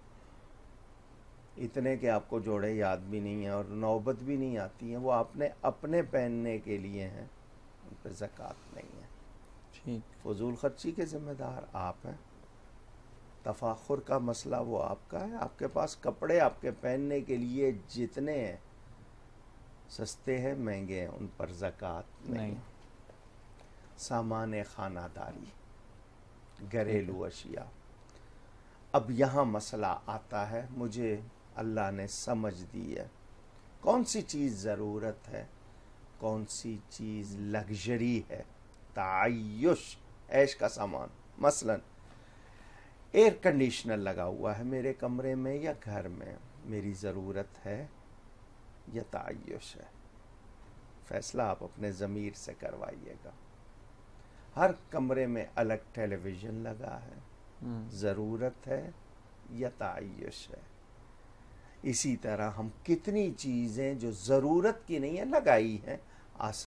اتنے کہ آپ کو جوڑے یاد بھی نہیں ہیں اور نوبت بھی نہیں آتی ہیں، وہ آپ نے اپنے پہننے کے لیے ہیں، ان پہ زکوٰۃ نہیں ہے. ٹھیک، فضول خرچی کے ذمہ دار آپ ہیں. تفاخر کا مسئلہ وہ آپ کا ہے. آپ کے پاس کپڑے آپ کے پہننے کے لیے جتنے ہیں، سستے ہیں مہنگے ہیں، ان پر زکوٰۃ نہیں. سامان خانہ داری، گھریلو اشیاء. اب یہاں مسئلہ آتا ہے، مجھے اللہ نے سمجھ دی ہے کون سی چیز ضرورت ہے، کون سی چیز لگژری ہے، تعیش، عیش کا سامان. مثلا ایئر کنڈیشنر لگا ہوا ہے میرے کمرے میں یا گھر میں، میری ضرورت ہے یا تعیش ہے؟ فیصلہ آپ اپنے ضمیر سے کروائیے گا. ہر کمرے میں الگ ٹیلی ویژن لگا ہے، ضرورت ہے یا تعیش ہے؟ اسی طرح ہم کتنی چیزیں جو ضرورت کی نہیں ہیں لگائی ہیں،